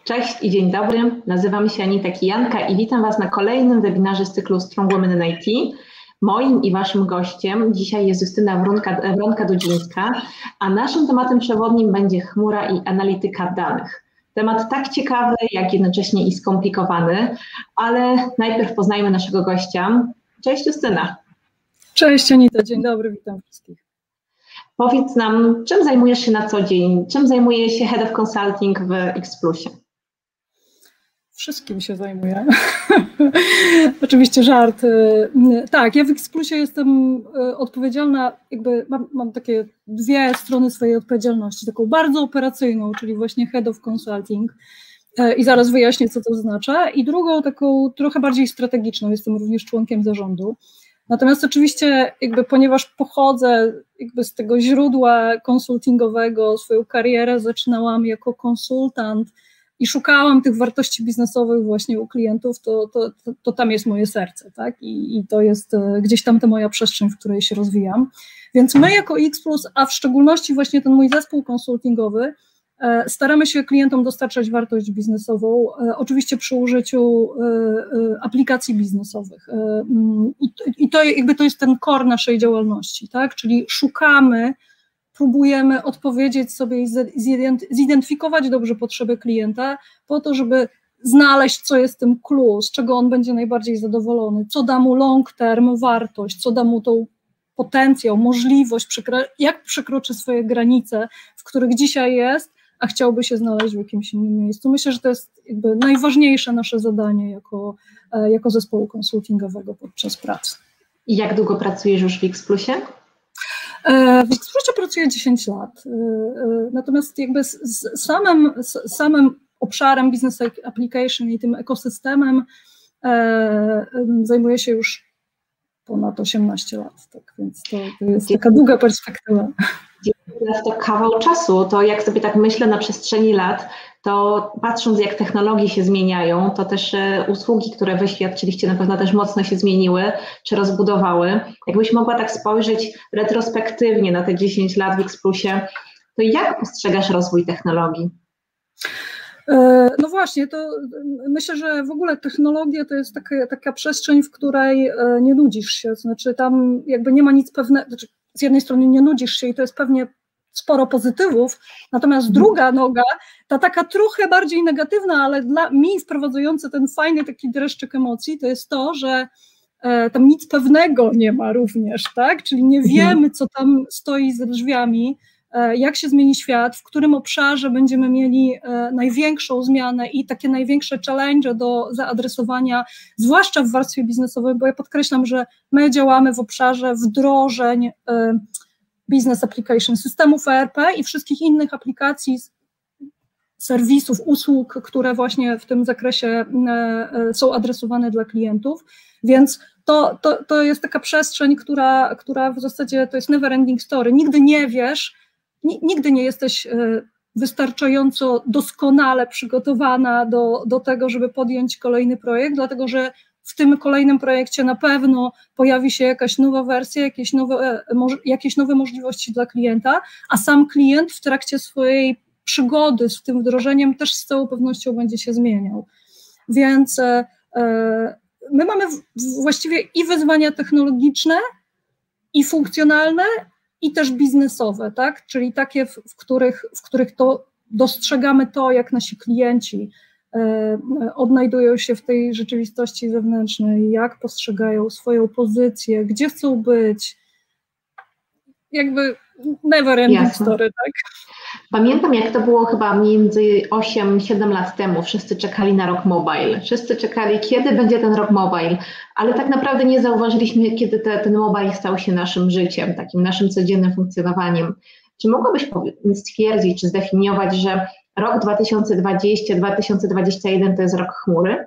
Cześć i dzień dobry, nazywam się Anita Kijanka i witam Was na kolejnym webinarze z cyklu Strong Women in IT. Moim i Waszym gościem dzisiaj jest Justyna Wronka-Dudzińska, a naszym tematem przewodnim będzie chmura i analityka danych. Temat tak ciekawy, jak jednocześnie i skomplikowany, ale najpierw poznajmy naszego gościa. Cześć Justyna. Cześć Anita, dzień dobry, witam wszystkich. Powiedz nam, czym zajmujesz się na co dzień? Czym zajmuje się Head of Consulting w X-Plusie? Wszystkim się zajmuję. Oczywiście żart. Tak, ja w X-Plusie jestem odpowiedzialna, jakby mam takie dwie strony swojej odpowiedzialności. Taką bardzo operacyjną, czyli właśnie Head of Consulting i zaraz wyjaśnię, co to oznacza. I drugą taką trochę bardziej strategiczną, jestem również członkiem zarządu. Natomiast oczywiście ponieważ pochodzę z tego źródła konsultingowego, swoją karierę zaczynałam jako konsultant i szukałam tych wartości biznesowych właśnie u klientów, to tam jest moje serce, tak? I to jest gdzieś tam ta moja przestrzeń, w której się rozwijam. Więc my jako X+, a w szczególności właśnie ten mój zespół konsultingowy, staramy się klientom dostarczać wartość biznesową, oczywiście przy użyciu aplikacji biznesowych. I to jest ten core naszej działalności, tak? Czyli szukamy, próbujemy odpowiedzieć sobie i zidentyfikować dobrze potrzeby klienta po to, żeby znaleźć, co jest tym clue, z czego on będzie najbardziej zadowolony, co da mu long term wartość, co da mu tą potencjał, możliwość, jak przekroczy swoje granice, w których dzisiaj jest, a chciałby się znaleźć w jakimś innym miejscu. Myślę, że to jest najważniejsze nasze zadanie jako zespołu konsultingowego podczas pracy. I jak długo pracujesz już w X-Plusie? W X-Plusie pracuję 10 lat, natomiast z samym obszarem Business Application i tym ekosystemem zajmuję się już ponad 18 lat, tak więc to jest taka długa perspektywa. To kawał czasu, to jak sobie tak myślę na przestrzeni lat, to patrząc jak technologie się zmieniają, to też usługi, które wy świadczyliście na pewno też mocno się zmieniły czy rozbudowały. Jakbyś mogła tak spojrzeć retrospektywnie na te 10 lat w X-Plusie, to jak postrzegasz rozwój technologii? No właśnie, to myślę, że w ogóle technologia to jest taka przestrzeń, w której nie nudzisz się, znaczy tam nie ma nic pewnego, znaczy z jednej strony nie nudzisz się i to jest pewnie sporo pozytywów, natomiast druga noga, ta taka trochę bardziej negatywna, ale dla mnie wprowadzająca ten fajny taki dreszczyk emocji, to jest to, że tam nic pewnego nie ma również, tak? Czyli nie wiemy, co tam stoi za drzwiami, jak się zmieni świat, w którym obszarze będziemy mieli największą zmianę i takie największe challenge do zaadresowania, zwłaszcza w warstwie biznesowej, bo ja podkreślam, że my działamy w obszarze wdrożeń business application, systemów ERP i wszystkich innych aplikacji, serwisów, usług, które właśnie w tym zakresie są adresowane dla klientów, więc to jest taka przestrzeń, która w zasadzie to jest never ending story, nigdy nie wiesz, nigdy nie jesteś wystarczająco doskonale przygotowana do tego, żeby podjąć kolejny projekt, dlatego że w tym kolejnym projekcie na pewno pojawi się jakaś nowa wersja, jakieś nowe możliwości dla klienta, a sam klient w trakcie swojej przygody z tym wdrożeniem też z całą pewnością będzie się zmieniał. Więc my mamy właściwie i wyzwania technologiczne, i funkcjonalne, i też biznesowe, tak? Czyli takie, w których to dostrzegamy to, jak nasi klienci odnajdują się w tej rzeczywistości zewnętrznej, jak postrzegają swoją pozycję, gdzie chcą być, never ending story, tak? Pamiętam, jak to było chyba między 8-7 lat temu, wszyscy czekali na rok mobile, wszyscy czekali, kiedy będzie ten rok mobile, ale tak naprawdę nie zauważyliśmy, kiedy ten mobile stał się naszym życiem, takim naszym codziennym funkcjonowaniem. Czy mogłabyś stwierdzić, czy zdefiniować, że rok 2020-2021 to jest rok chmury?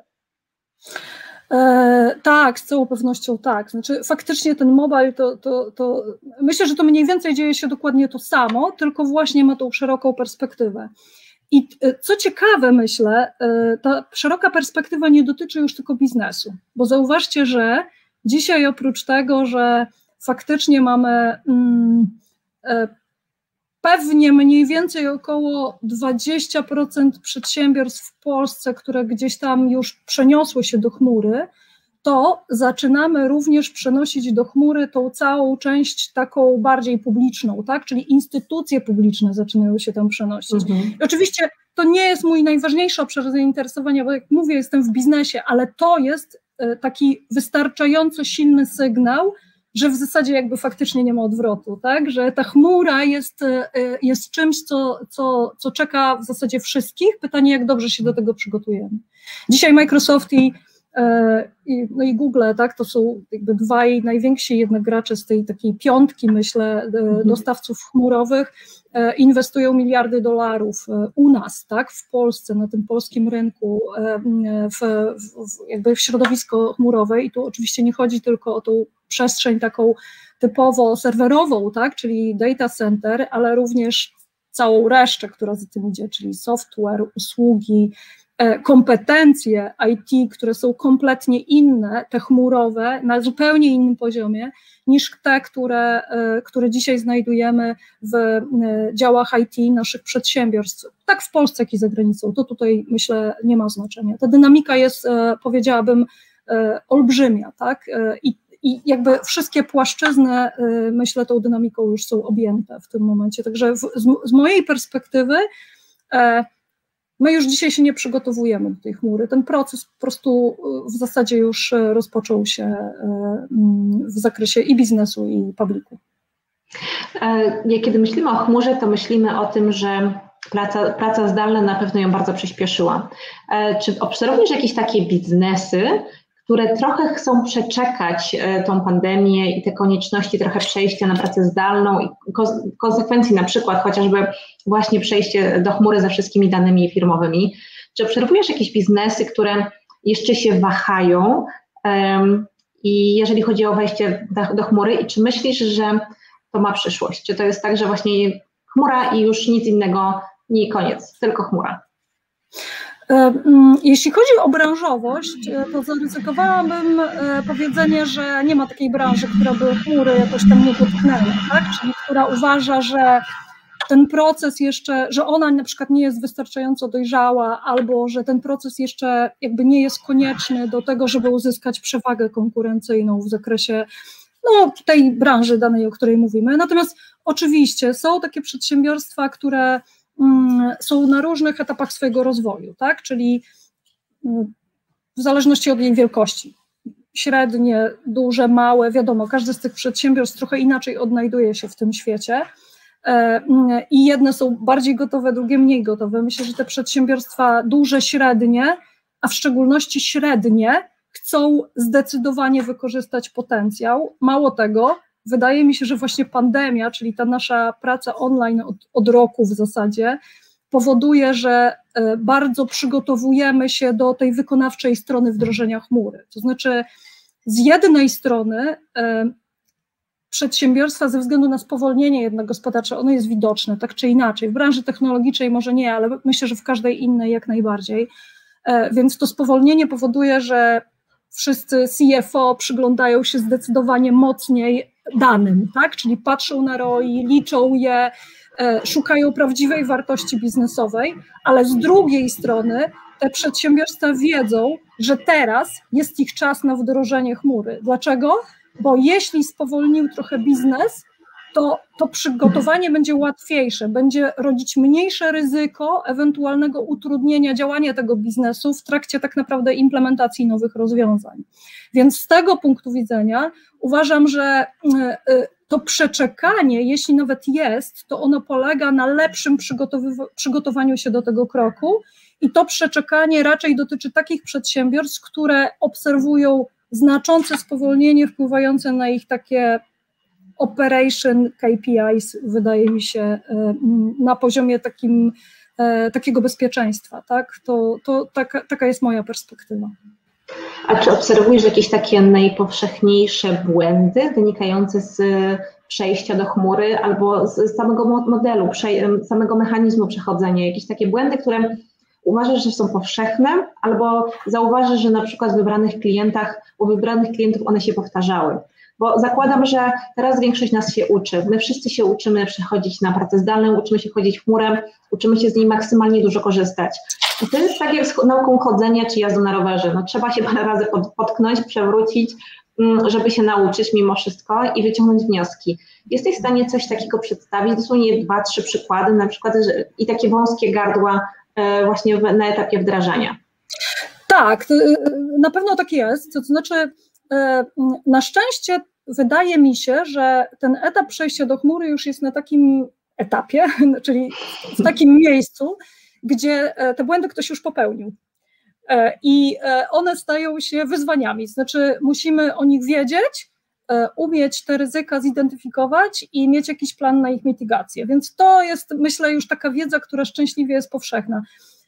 Tak, z całą pewnością tak. Znaczy faktycznie ten mobile to myślę, że to mniej więcej dzieje się dokładnie to samo, tylko właśnie ma tą szeroką perspektywę. I co ciekawe, myślę, ta szeroka perspektywa nie dotyczy już tylko biznesu, bo zauważcie, że dzisiaj oprócz tego, że faktycznie mamy pewnie mniej więcej około 20% przedsiębiorstw w Polsce, które gdzieś tam już przeniosły się do chmury, to zaczynamy również przenosić do chmury tą całą część taką bardziej publiczną, tak? Czyli instytucje publiczne zaczynają się tam przenosić. I oczywiście to nie jest mój najważniejszy obszar zainteresowania, bo jak mówię, jestem w biznesie, ale to jest taki wystarczająco silny sygnał, że w zasadzie jakby faktycznie nie ma odwrotu, tak? Że ta chmura jest czymś, co czeka w zasadzie wszystkich. Pytanie, jak dobrze się do tego przygotujemy. Dzisiaj Microsoft i Google, tak, to są jakby dwaj najwięksi jednak gracze z tej takiej piątki, myślę, dostawców chmurowych, inwestują miliardy dolarów u nas, tak, w Polsce, na tym polskim rynku, jakby w środowisko chmurowe i tu oczywiście nie chodzi tylko o tą przestrzeń taką typowo serwerową, tak, czyli data center, ale również całą resztę, która za tym idzie, czyli software, usługi, kompetencje IT, które są kompletnie inne, te chmurowe, na zupełnie innym poziomie niż te, które dzisiaj znajdujemy w działach IT naszych przedsiębiorstw, tak w Polsce, jak i za granicą. To tutaj, myślę, nie ma znaczenia. Ta dynamika jest, powiedziałabym, olbrzymia, tak? I jakby wszystkie płaszczyzny, myślę, tą dynamiką już są objęte w tym momencie. Także z mojej perspektywy my już dzisiaj się nie przygotowujemy do tej chmury. Ten proces po prostu w zasadzie już rozpoczął się w zakresie i biznesu, i publiku. Kiedy myślimy o chmurze, to myślimy o tym, że praca zdalna na pewno ją bardzo przyspieszyła. Czy obserwujesz jakieś takie biznesy, które trochę chcą przeczekać tą pandemię i te konieczności trochę przejścia na pracę zdalną i konsekwencji na przykład chociażby właśnie przejście do chmury ze wszystkimi danymi firmowymi? Czy obserwujesz jakieś biznesy, które jeszcze się wahają i jeżeli chodzi o wejście do chmury i czy myślisz, że to ma przyszłość? Czy to jest tak, że właśnie chmura i już nic innego, nie koniec, tylko chmura? Jeśli chodzi o branżowość, to zaryzykowałabym powiedzenie, że nie ma takiej branży, która by chmury jakoś tam nie dotknęła, tak? Czyli która uważa, że ten proces jeszcze, że ona na przykład nie jest wystarczająco dojrzała, albo że ten proces jeszcze jakby nie jest konieczny do tego, żeby uzyskać przewagę konkurencyjną w zakresie tej branży danej, o której mówimy. Natomiast oczywiście są takie przedsiębiorstwa, które są na różnych etapach swojego rozwoju, tak? Czyli w zależności od jej wielkości, średnie, duże, małe, wiadomo, każdy z tych przedsiębiorstw trochę inaczej odnajduje się w tym świecie i jedne są bardziej gotowe, drugie mniej gotowe. Myślę, że te przedsiębiorstwa duże, średnie, a w szczególności średnie, chcą zdecydowanie wykorzystać potencjał. Mało tego, wydaje mi się, że właśnie pandemia, czyli ta nasza praca online od roku w zasadzie, powoduje, że bardzo przygotowujemy się do tej wykonawczej strony wdrożenia chmury. To znaczy, z jednej strony przedsiębiorstwa ze względu na spowolnienie jednak gospodarcze, ono jest widoczne, tak czy inaczej. W branży technologicznej może nie, ale myślę, że w każdej innej jak najbardziej. Więc to spowolnienie powoduje, że wszyscy CFO przyglądają się zdecydowanie mocniej danym, tak? Czyli patrzą na ROI, liczą je, szukają prawdziwej wartości biznesowej, ale z drugiej strony te przedsiębiorstwa wiedzą, że teraz jest ich czas na wdrożenie chmury. Dlaczego? Bo jeśli spowolnił trochę biznes, to przygotowanie będzie łatwiejsze, będzie rodzić mniejsze ryzyko ewentualnego utrudnienia działania tego biznesu w trakcie tak naprawdę implementacji nowych rozwiązań. Więc z tego punktu widzenia uważam, że to przeczekanie, jeśli nawet jest, to ono polega na lepszym przygotowaniu się do tego kroku i to przeczekanie raczej dotyczy takich przedsiębiorstw, które obserwują znaczące spowolnienie wpływające na ich takie operation KPIs, wydaje mi się, na poziomie takiego bezpieczeństwa, tak? Taka jest moja perspektywa. A czy obserwujesz jakieś takie najpowszechniejsze błędy wynikające z przejścia do chmury albo z samego modelu, samego mechanizmu przechodzenia? Jakieś takie błędy, które uważasz, że są powszechne, albo zauważysz, że na przykład u wybranych klientów one się powtarzały? Bo zakładam, że teraz większość nas się uczy. My wszyscy się uczymy przechodzić na pracę zdalną, uczymy się chodzić w chmurę, uczymy się z niej maksymalnie dużo korzystać. I to jest tak jak z nauką chodzenia czy jazdą na rowerze. No, trzeba się parę razy potknąć, przewrócić, żeby się nauczyć mimo wszystko i wyciągnąć wnioski. Jesteś w stanie coś takiego przedstawić, dosłownie 2-3 przykłady, na przykład i takie wąskie gardła właśnie na etapie wdrażania. Tak, na pewno tak jest, to znaczy na szczęście wydaje mi się, że ten etap przejścia do chmury już jest na takim etapie, czyli w takim miejscu, gdzie te błędy ktoś już popełnił. I one stają się wyzwaniami, znaczy musimy o nich wiedzieć, umieć te ryzyka zidentyfikować i mieć jakiś plan na ich mitygację, więc to jest, myślę, już taka wiedza, która szczęśliwie jest powszechna.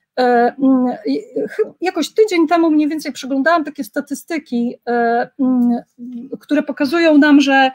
Jakoś tydzień temu mniej więcej przeglądałam takie statystyki, które pokazują nam, że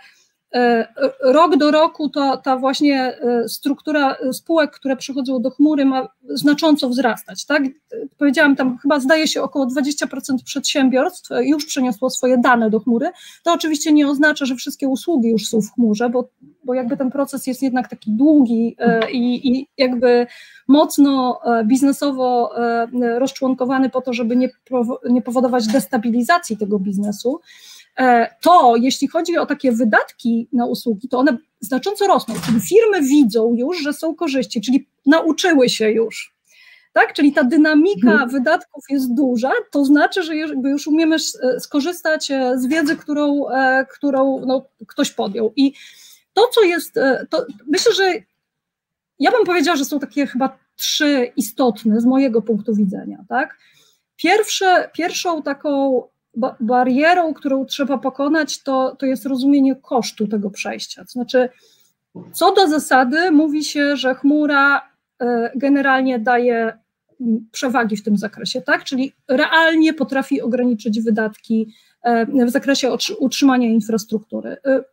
rok do roku ta właśnie struktura spółek, które przychodzą do chmury, ma znacząco wzrastać, tak? Powiedziałam, tam chyba zdaje się około 20% przedsiębiorstw już przeniosło swoje dane do chmury. To oczywiście nie oznacza, że wszystkie usługi już są w chmurze, bo jakby ten proces jest jednak taki długi i jakby mocno biznesowo rozczłonkowany po to, żeby nie powodować destabilizacji tego biznesu. To jeśli chodzi o takie wydatki na usługi, to one znacząco rosną, czyli firmy widzą już, że są korzyści, czyli nauczyły się już, tak? Czyli ta dynamika wydatków jest duża, to znaczy, że już umiemy skorzystać z wiedzy, którą no, ktoś podjął. I to, co jest, to myślę, że ja bym powiedziała, że są takie chyba 3 istotne z mojego punktu widzenia, tak? Pierwszą taką barierą, którą trzeba pokonać, to jest rozumienie kosztu tego przejścia. To znaczy, co do zasady mówi się, że chmura generalnie daje przewagi w tym zakresie, tak? Czyli realnie potrafi ograniczyć wydatki w zakresie utrzymania infrastruktury.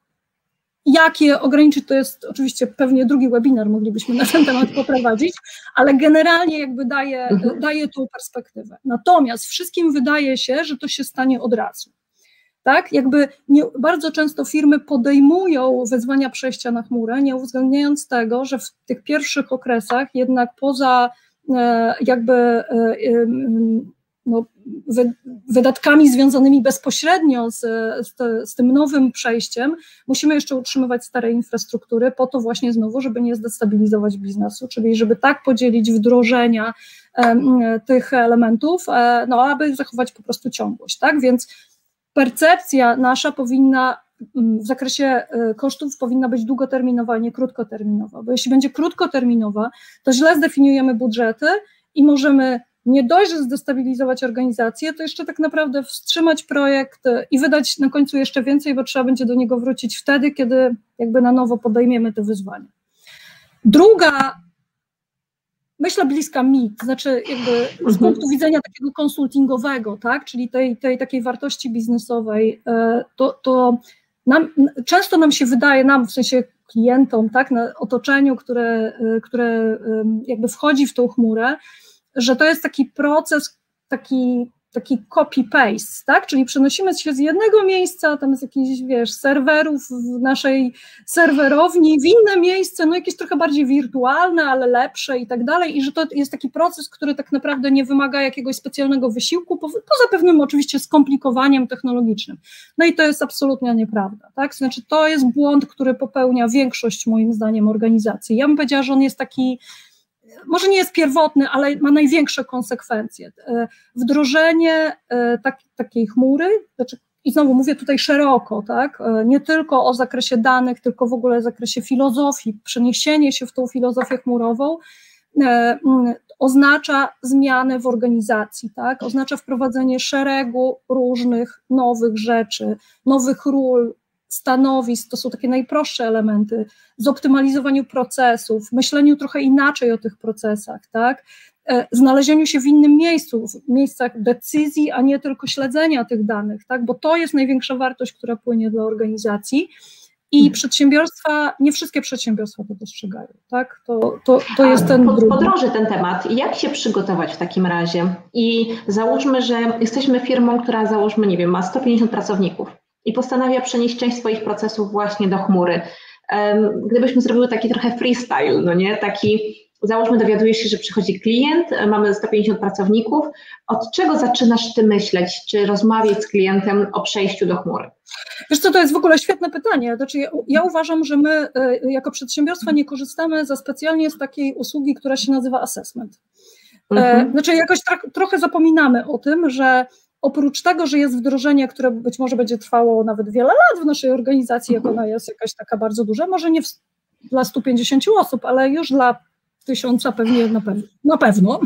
Jak je ograniczyć, to jest oczywiście pewnie drugi webinar, moglibyśmy na ten temat poprowadzić, ale generalnie jakby daje tą perspektywę. Natomiast wszystkim wydaje się, że to się stanie od razu. Tak? Jakby bardzo często firmy podejmują wyzwania przejścia na chmurę, nie uwzględniając tego, że w tych pierwszych okresach jednak poza jakby no, wydatkami związanymi bezpośrednio z tym nowym przejściem, musimy jeszcze utrzymywać stare infrastruktury po to właśnie znowu, żeby nie zdestabilizować biznesu, czyli żeby tak podzielić wdrożenia tych elementów, no aby zachować po prostu ciągłość, tak? Więc percepcja nasza powinna w zakresie kosztów powinna być długoterminowa, a nie krótkoterminowa, bo jeśli będzie krótkoterminowa, to źle zdefiniujemy budżety i możemy nie dość, że zdestabilizować organizację, to jeszcze tak naprawdę wstrzymać projekt i wydać na końcu jeszcze więcej, bo trzeba będzie do niego wrócić wtedy, kiedy jakby na nowo podejmiemy te wyzwania. Druga, myślę bliska mi, to znaczy jakby z punktu widzenia takiego konsultingowego, tak, czyli tej takiej wartości biznesowej, to często nam się wydaje, w sensie klientom, tak, na otoczeniu, które jakby wchodzi w tą chmurę, że to jest taki proces, taki copy-paste, tak? Czyli przenosimy się z jednego miejsca, tam jest jakiś, serwerów w naszej serwerowni, w inne miejsce, no jakieś trochę bardziej wirtualne, ale lepsze i tak dalej, i że to jest taki proces, który tak naprawdę nie wymaga jakiegoś specjalnego wysiłku, poza pewnym oczywiście skomplikowaniem technologicznym. No i to jest absolutnie nieprawda, tak? Znaczy to jest błąd, który popełnia większość moim zdaniem organizacji. Ja bym powiedziała, że on jest taki, może nie jest pierwotny, ale ma największe konsekwencje. Wdrożenie takiej chmury, znaczy, i znowu mówię tutaj szeroko, tak, nie tylko o zakresie danych, tylko w ogóle w zakresie filozofii, przeniesienie się w tą filozofię chmurową oznacza zmianę w organizacji, tak, oznacza wprowadzenie szeregu różnych nowych rzeczy, nowych ról, stanowisk, to są takie najprostsze elementy, zoptymalizowaniu procesów, myśleniu trochę inaczej o tych procesach, tak? Znalezieniu się w innym miejscu, w miejscach decyzji, a nie tylko śledzenia tych danych, tak? Bo to jest największa wartość, która płynie dla organizacji i przedsiębiorstwa, nie wszystkie przedsiębiorstwa to dostrzegają, tak? To jest ten drugi. Podrąży ten temat. Jak się przygotować w takim razie? I załóżmy, że jesteśmy firmą, która załóżmy, nie wiem, ma 150 pracowników. i postanawia przenieść część swoich procesów właśnie do chmury. Gdybyśmy zrobiły taki trochę freestyle, no nie? Taki, załóżmy, dowiadujesz się, że przychodzi klient, mamy 150 pracowników, od czego zaczynasz ty myśleć, czy rozmawiać z klientem o przejściu do chmury? Wiesz co, to jest w ogóle świetne pytanie. Znaczy, ja uważam, że my jako przedsiębiorstwa nie korzystamy za specjalnie z takiej usługi, która się nazywa assessment. Znaczy jakoś trochę zapominamy o tym, że oprócz tego, że jest wdrożenie, które być może będzie trwało nawet wiele lat w naszej organizacji, jak ona jest jakaś taka bardzo duża, może nie dla 150 osób, ale już dla 1000 pewnie na pewno,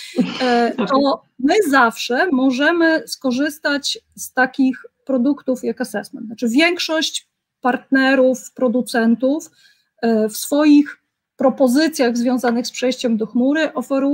to my zawsze możemy skorzystać z takich produktów jak assessment. Znaczy większość partnerów, producentów w swoich propozycjach związanych z przejściem do chmury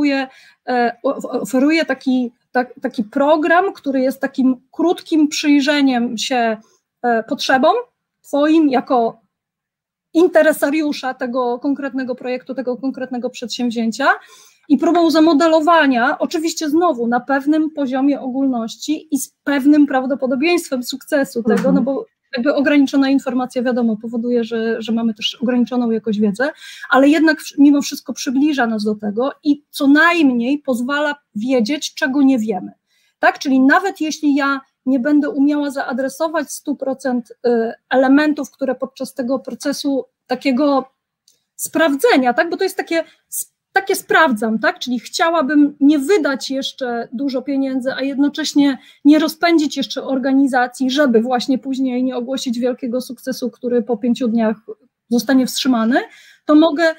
oferuje taki program, który jest takim krótkim przyjrzeniem się potrzebom twoim jako interesariusza tego konkretnego projektu, tego konkretnego przedsięwzięcia i próbą zamodelowania, oczywiście znowu na pewnym poziomie ogólności i z pewnym prawdopodobieństwem sukcesu tego, no bo jakby ograniczona informacja, wiadomo, powoduje, że mamy też ograniczoną jakość wiedzy, ale jednak mimo wszystko przybliża nas do tego i co najmniej pozwala wiedzieć, czego nie wiemy. Tak? Czyli nawet jeśli ja nie będę umiała zaadresować 100% elementów, które podczas tego procesu takiego sprawdzenia, tak? Bo to jest takie sprawdzam, tak? Czyli chciałabym nie wydać jeszcze dużo pieniędzy, a jednocześnie nie rozpędzić jeszcze organizacji, żeby właśnie później nie ogłosić wielkiego sukcesu, który po 5 dniach zostanie wstrzymany, to mogę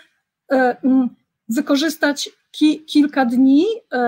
wykorzystać kilka dni,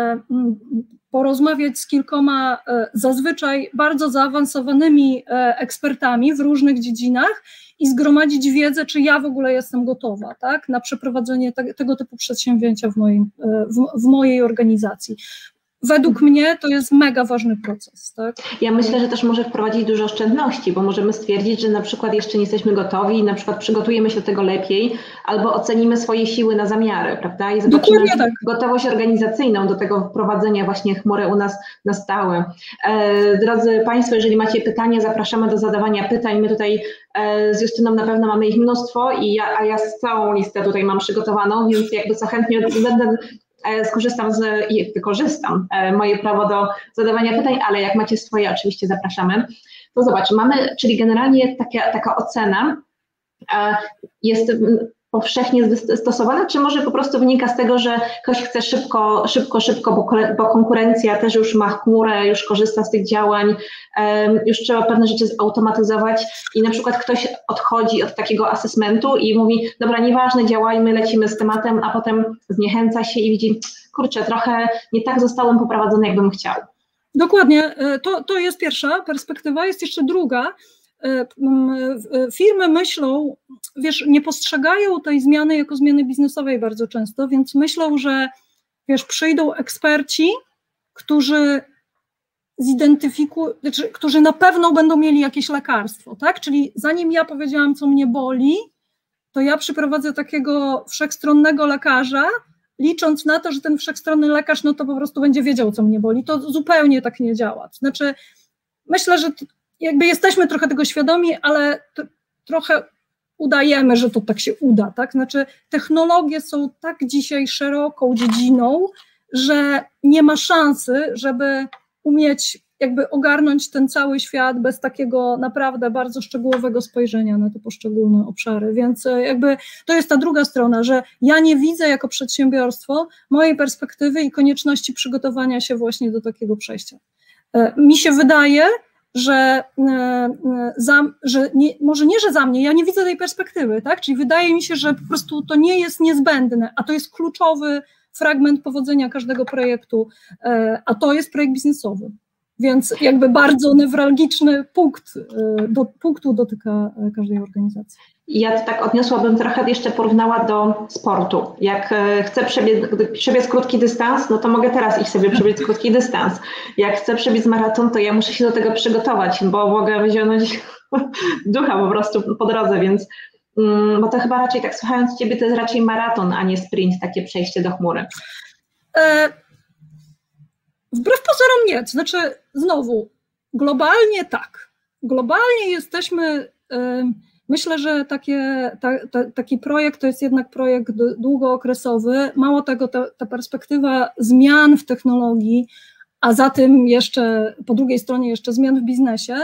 porozmawiać z kilkoma zazwyczaj bardzo zaawansowanymi ekspertami w różnych dziedzinach i zgromadzić wiedzę, czy ja w ogóle jestem gotowa, tak, na przeprowadzenie tego typu przedsięwzięcia w mojej organizacji. Według mnie to jest mega ważny proces. Tak? Ja myślę, że też może wprowadzić dużo oszczędności, bo możemy stwierdzić, że na przykład jeszcze nie jesteśmy gotowi i na przykład przygotujemy się do tego lepiej albo ocenimy swoje siły na zamiary, prawda? I zobaczymy gotowość organizacyjną do tego wprowadzenia właśnie chmury u nas na stałe. Drodzy Państwo, jeżeli macie pytania, zapraszamy do zadawania pytań. My tutaj z Justyną na pewno mamy ich mnóstwo a ja całą listę tutaj mam przygotowaną, więc jakby co chętnie będę skorzystam i wykorzystam moje prawo do zadawania pytań, ale jak macie swoje, oczywiście zapraszamy. To zobacz, czyli generalnie taka ocena jest powszechnie stosowana, czy może po prostu wynika z tego, że ktoś chce szybko, bo konkurencja też już ma chmurę, już korzysta z tych działań, już trzeba pewne rzeczy zautomatyzować i na przykład ktoś odchodzi od takiego assessmentu i mówi, dobra, nieważne, działajmy, lecimy z tematem, a potem zniechęca się i widzi, kurczę, trochę nie tak zostałem poprowadzony, jakbym chciał. Dokładnie, to jest pierwsza perspektywa, jest jeszcze druga. Firmy myślą, wiesz, nie postrzegają tej zmiany jako zmiany biznesowej bardzo często, więc myślą, że wiesz, przyjdą eksperci, którzy którzy na pewno będą mieli jakieś lekarstwo, tak? Czyli zanim ja powiedziałam, co mnie boli, to ja przyprowadzę takiego wszechstronnego lekarza, licząc na to, że ten wszechstronny lekarz no to po prostu będzie wiedział, co mnie boli. To zupełnie tak nie działa. Znaczy, myślę, że jakby jesteśmy trochę tego świadomi, ale trochę udajemy, że to tak się uda, tak? Znaczy technologie są tak dzisiaj szeroką dziedziną, że nie ma szansy, żeby umieć jakby ogarnąć ten cały świat bez takiego naprawdę bardzo szczegółowego spojrzenia na te poszczególne obszary, więc jakby to jest ta druga strona, że ja nie widzę jako przedsiębiorstwo mojej perspektywy i konieczności przygotowania się właśnie do takiego przejścia. Mi się wydaje, że może nie, że za mnie, ja nie widzę tej perspektywy, tak? Czyli wydaje mi się, że po prostu to nie jest niezbędne, a to jest kluczowy fragment powodzenia każdego projektu, a to jest projekt biznesowy. Więc jakby bardzo newralgiczny punktu dotyka każdej organizacji. Ja to tak odniosłabym trochę, jeszcze porównała do sportu. Jak chcę przebiec krótki dystans, no to mogę teraz iść sobie przebiec krótki dystans. Jak chcę przebiec maraton, to ja muszę się do tego przygotować, bo mogę wyzionąć ducha po prostu po drodze, więc bo to chyba raczej, tak słuchając Ciebie, to jest raczej maraton, a nie sprint, takie przejście do chmury. Wbrew pozorom nie, to znaczy znowu, globalnie tak. globalnie jesteśmy, myślę, że taki projekt to jest jednak projekt długookresowy. Mało tego, ta perspektywa zmian w technologii, a za tym jeszcze po drugiej stronie jeszcze zmian w biznesie,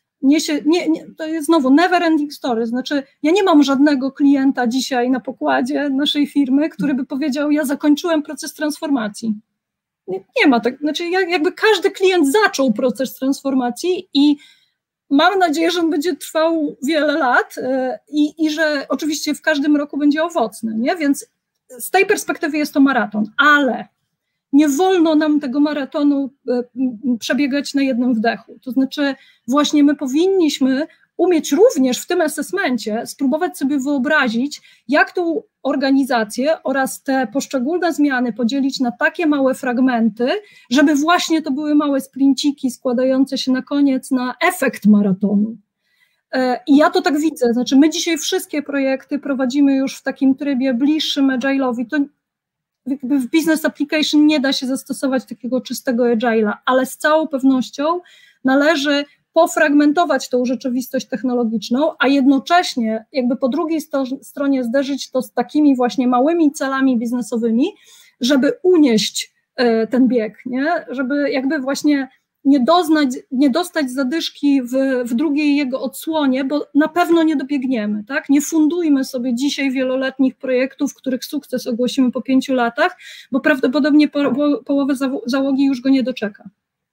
to jest znowu never ending story, znaczy ja nie mam żadnego klienta dzisiaj na pokładzie naszej firmy, który by powiedział, ja zakończyłem proces transformacji. Nie ma tak, znaczy jakby każdy klient zaczął proces transformacji i mam nadzieję, że on będzie trwał wiele lat i że oczywiście w każdym roku będzie owocny, nie? Więc z tej perspektywy jest to maraton, ale nie wolno nam tego maratonu przebiegać na jednym wdechu. To znaczy właśnie my powinniśmy umieć również w tym assessmencie spróbować sobie wyobrazić, jak tą organizację oraz te poszczególne zmiany podzielić na takie małe fragmenty, żeby właśnie to były małe sprinciki składające się na koniec na efekt maratonu. I ja to tak widzę, znaczy my dzisiaj wszystkie projekty prowadzimy już w takim trybie bliższym agile'owi. To w business application nie da się zastosować takiego czystego agile'a, ale z całą pewnością należy pofragmentować tą rzeczywistość technologiczną, a jednocześnie jakby po drugiej stronie zderzyć to z takimi właśnie małymi celami biznesowymi, żeby unieść ten bieg, nie? Żeby jakby właśnie nie dostać zadyszki w drugiej jego odsłonie, bo na pewno nie dobiegniemy, tak? Nie fundujmy sobie dzisiaj wieloletnich projektów, których sukces ogłosimy po 5 latach, bo prawdopodobnie połowa załogi już go nie doczeka.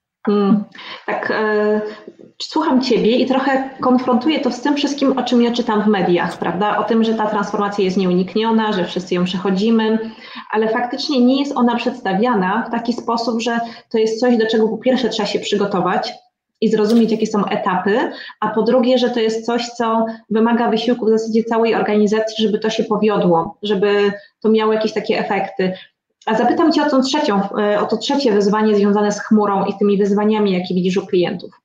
Tak, słucham Ciebie i trochę konfrontuję to z tym wszystkim, o czym ja czytam w mediach, prawda? O tym, że ta transformacja jest nieunikniona, że wszyscy ją przechodzimy, ale faktycznie nie jest ona przedstawiana w taki sposób, że to jest coś, do czego po pierwsze trzeba się przygotować i zrozumieć, jakie są etapy, a po drugie, że to jest coś, co wymaga wysiłku w zasadzie całej organizacji, żeby to się powiodło, żeby to miało jakieś takie efekty. A zapytam Cię o to trzecie wyzwanie związane z chmurą i tymi wyzwaniami, jakie widzisz u klientów.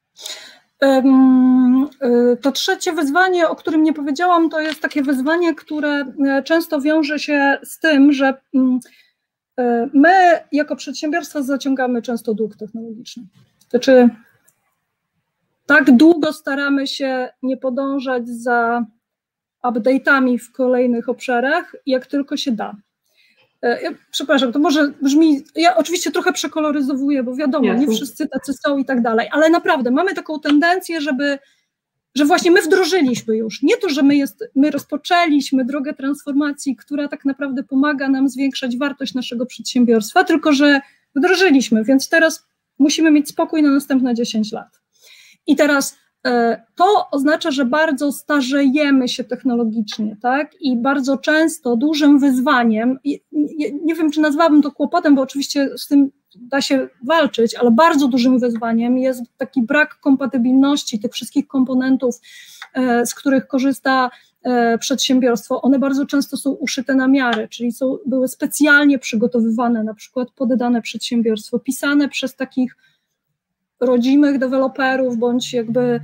To trzecie wyzwanie, o którym nie powiedziałam, to jest takie wyzwanie, które często wiąże się z tym, że my jako przedsiębiorstwa zaciągamy często dług technologiczny. Znaczy, tak długo staramy się nie podążać za update'ami w kolejnych obszarach, jak tylko się da. Przepraszam, to może brzmi, ja oczywiście trochę przekoloryzowuję, bo wiadomo, nie wszyscy tacy są i tak dalej, ale naprawdę mamy taką tendencję, że właśnie my wdrożyliśmy już, nie to, że my rozpoczęliśmy drogę transformacji, która tak naprawdę pomaga nam zwiększać wartość naszego przedsiębiorstwa, tylko że wdrożyliśmy, więc teraz musimy mieć spokój na następne 10 lat. I teraz to oznacza, że bardzo starzejemy się technologicznie, tak? I bardzo często dużym wyzwaniem, nie wiem, czy nazwałabym to kłopotem, bo oczywiście z tym da się walczyć, ale bardzo dużym wyzwaniem jest taki brak kompatybilności tych wszystkich komponentów, z których korzysta przedsiębiorstwo. One bardzo często są uszyte na miarę, czyli były specjalnie przygotowywane na przykład pod dane przedsiębiorstwo, pisane przez takich rodzimych deweloperów, bądź jakby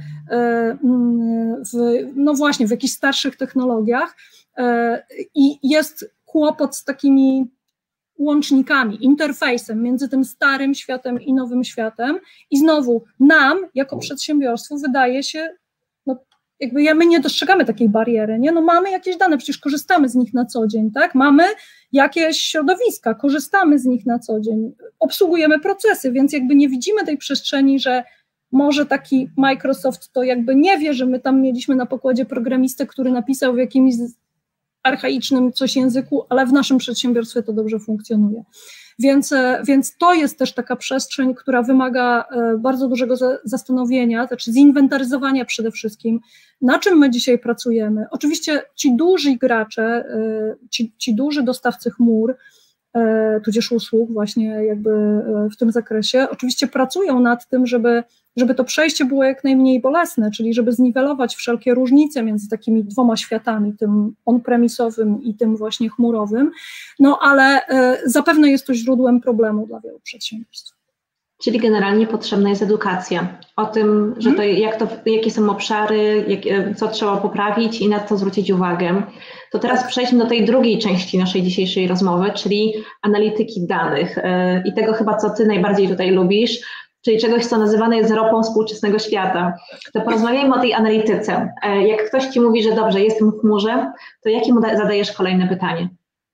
no właśnie w jakichś starszych technologiach i jest kłopot z takimi łącznikami, interfejsem między tym starym światem i nowym światem i znowu nam jako przedsiębiorstwu wydaje się, no jakby my nie dostrzegamy takiej bariery, nie? No mamy jakieś dane, przecież korzystamy z nich na co dzień, tak? Mamy jakieś środowiska, korzystamy z nich na co dzień, obsługujemy procesy, więc jakby nie widzimy tej przestrzeni, że może taki Microsoft to jakby nie wie, że my tam mieliśmy na pokładzie programistę, który napisał w jakimś archaicznym coś języku, ale w naszym przedsiębiorstwie to dobrze funkcjonuje. Więc to jest też taka przestrzeń, która wymaga bardzo dużego zastanowienia, znaczy zinwentaryzowania przede wszystkim, na czym my dzisiaj pracujemy. Oczywiście ci duży gracze, ci duży dostawcy chmur, tudzież usług właśnie jakby w tym zakresie, oczywiście pracują nad tym, żeby to przejście było jak najmniej bolesne, czyli żeby zniwelować wszelkie różnice między takimi dwoma światami, tym on-premisowym i tym właśnie chmurowym, no ale zapewne jest to źródłem problemu dla wielu przedsiębiorstw. Czyli generalnie potrzebna jest edukacja o tym, że jakie są obszary, co trzeba poprawić i na co zwrócić uwagę. To teraz przejdźmy do tej drugiej części naszej dzisiejszej rozmowy, czyli analityki danych i tego chyba, co Ty najbardziej tutaj lubisz, czyli czegoś, co nazywane jest ropą współczesnego świata. To porozmawiajmy o tej analityce. Jak ktoś ci mówi, że dobrze, jestem w chmurze, to jakie mu zadajesz kolejne pytanie?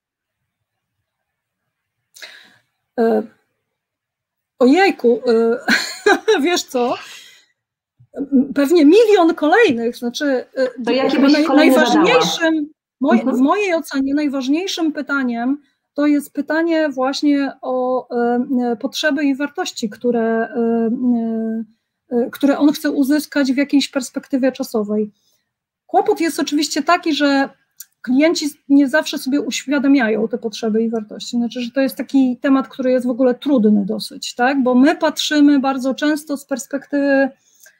Ojejku, wiesz co? Pewnie milion kolejnych, znaczy to jakie byś najważniejszym, w mojej ocenie najważniejszym pytaniem to jest pytanie właśnie o potrzeby i wartości, które on chce uzyskać w jakiejś perspektywie czasowej. Kłopot jest oczywiście taki, że klienci nie zawsze sobie uświadamiają te potrzeby i wartości. Znaczy, że to jest taki temat, który jest w ogóle trudny dosyć, tak? Bo my patrzymy bardzo często z perspektywy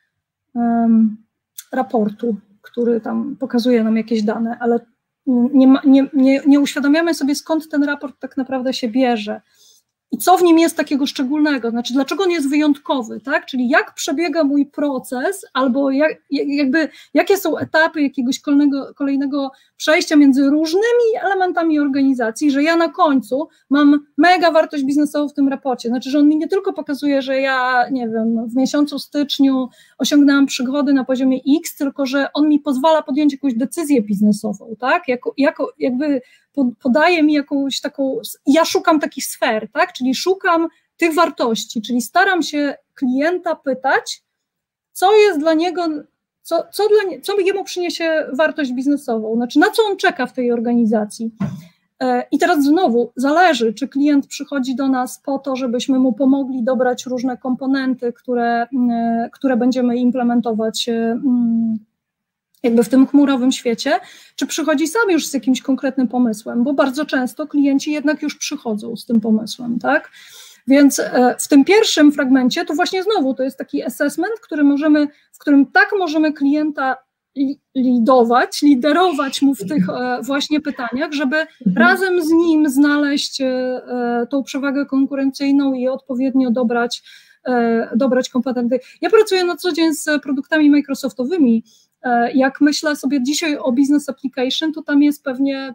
raportu, który tam pokazuje nam jakieś dane, ale nie uświadamiamy sobie, skąd ten raport tak naprawdę się bierze i co w nim jest takiego szczególnego, znaczy dlaczego on jest wyjątkowy, tak? Czyli jak przebiega mój proces, albo jakie są etapy jakiegoś kolejnego przejścia między różnymi elementami organizacji, że ja na końcu mam mega wartość biznesową w tym raporcie, znaczy, że on mi nie tylko pokazuje, że ja, nie wiem, w miesiącu styczniu osiągnęłam przychody na poziomie X, tylko że on mi pozwala podjąć jakąś decyzję biznesową, tak? Jakby podaje mi jakąś taką, ja szukam takich sfer, tak? Czyli szukam tych wartości, czyli staram się klienta pytać, co jest dla niego, co jemu przyniesie wartość biznesową, znaczy na co on czeka w tej organizacji. I teraz znowu zależy, czy klient przychodzi do nas po to, żebyśmy mu pomogli dobrać różne komponenty, które będziemy implementować jakby w tym chmurowym świecie, czy przychodzi sam już z jakimś konkretnym pomysłem, bo bardzo często klienci jednak już przychodzą z tym pomysłem, tak? Więc w tym pierwszym fragmencie to właśnie znowu to jest taki assessment, w którym tak możemy klienta liderować mu w tych właśnie pytaniach, żeby razem z nim znaleźć tą przewagę konkurencyjną i odpowiednio dobrać kompetencje. Ja pracuję na co dzień z produktami Microsoftowymi. Jak myślę sobie dzisiaj o business application, to tam jest pewnie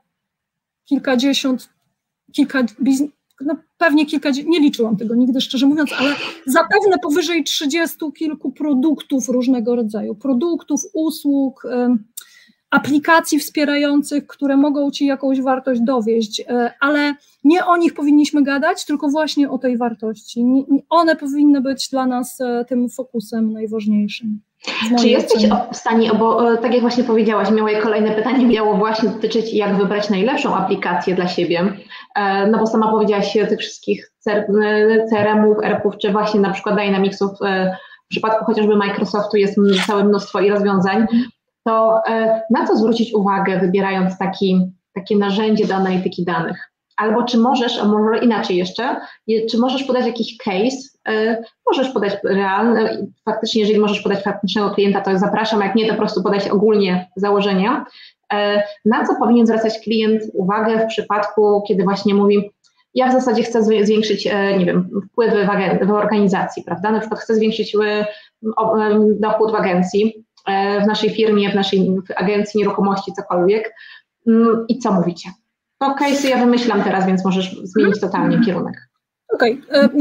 nie liczyłam tego nigdy, szczerze mówiąc, ale zapewne powyżej 30 kilku produktów różnego rodzaju, produktów, usług, aplikacji wspierających, które mogą ci jakąś wartość dowieść, ale nie o nich powinniśmy gadać, tylko właśnie o tej wartości. One powinny być dla nas tym fokusem najważniejszym. Czy jesteś w stanie, bo tak jak właśnie powiedziałaś, moje kolejne pytanie miało właśnie dotyczyć, jak wybrać najlepszą aplikację dla siebie, no bo sama powiedziałaś tych wszystkich CRM-ów, ERP-ów, czy właśnie na przykład Dynamicsów, w przypadku chociażby Microsoftu jest całe mnóstwo i rozwiązań, to na co zwrócić uwagę, wybierając takie narzędzie do analityki danych? Albo czy możesz, a może inaczej jeszcze, czy możesz podać jakiś case, możesz podać realny, faktycznie jeżeli możesz podać faktycznego klienta, to zapraszam, jak nie, to po prostu podać ogólnie założenia. Na co powinien zwracać klient uwagę w przypadku, kiedy właśnie mówi, ja w zasadzie chcę zwiększyć, nie wiem, wpływy w organizacji, prawda? Na przykład chcę zwiększyć dochód w agencji, w naszej firmie, w naszej agencji nieruchomości, cokolwiek. I co mówicie? To case'y ja wymyślam teraz, więc możesz zmienić totalnie kierunek. Okej.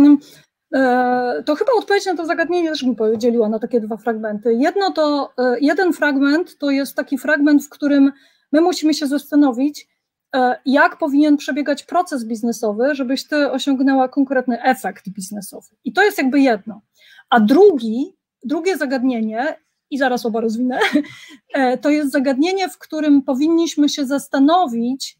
To chyba odpowiedź na to zagadnienie też bym podzieliła na takie dwa fragmenty. Jeden fragment to jest taki fragment, w którym my musimy się zastanowić, jak powinien przebiegać proces biznesowy, żebyś ty osiągnęła konkretny efekt biznesowy. I to jest jakby jedno. A drugie zagadnienie, i zaraz oba rozwinę, to jest zagadnienie, w którym powinniśmy się zastanowić,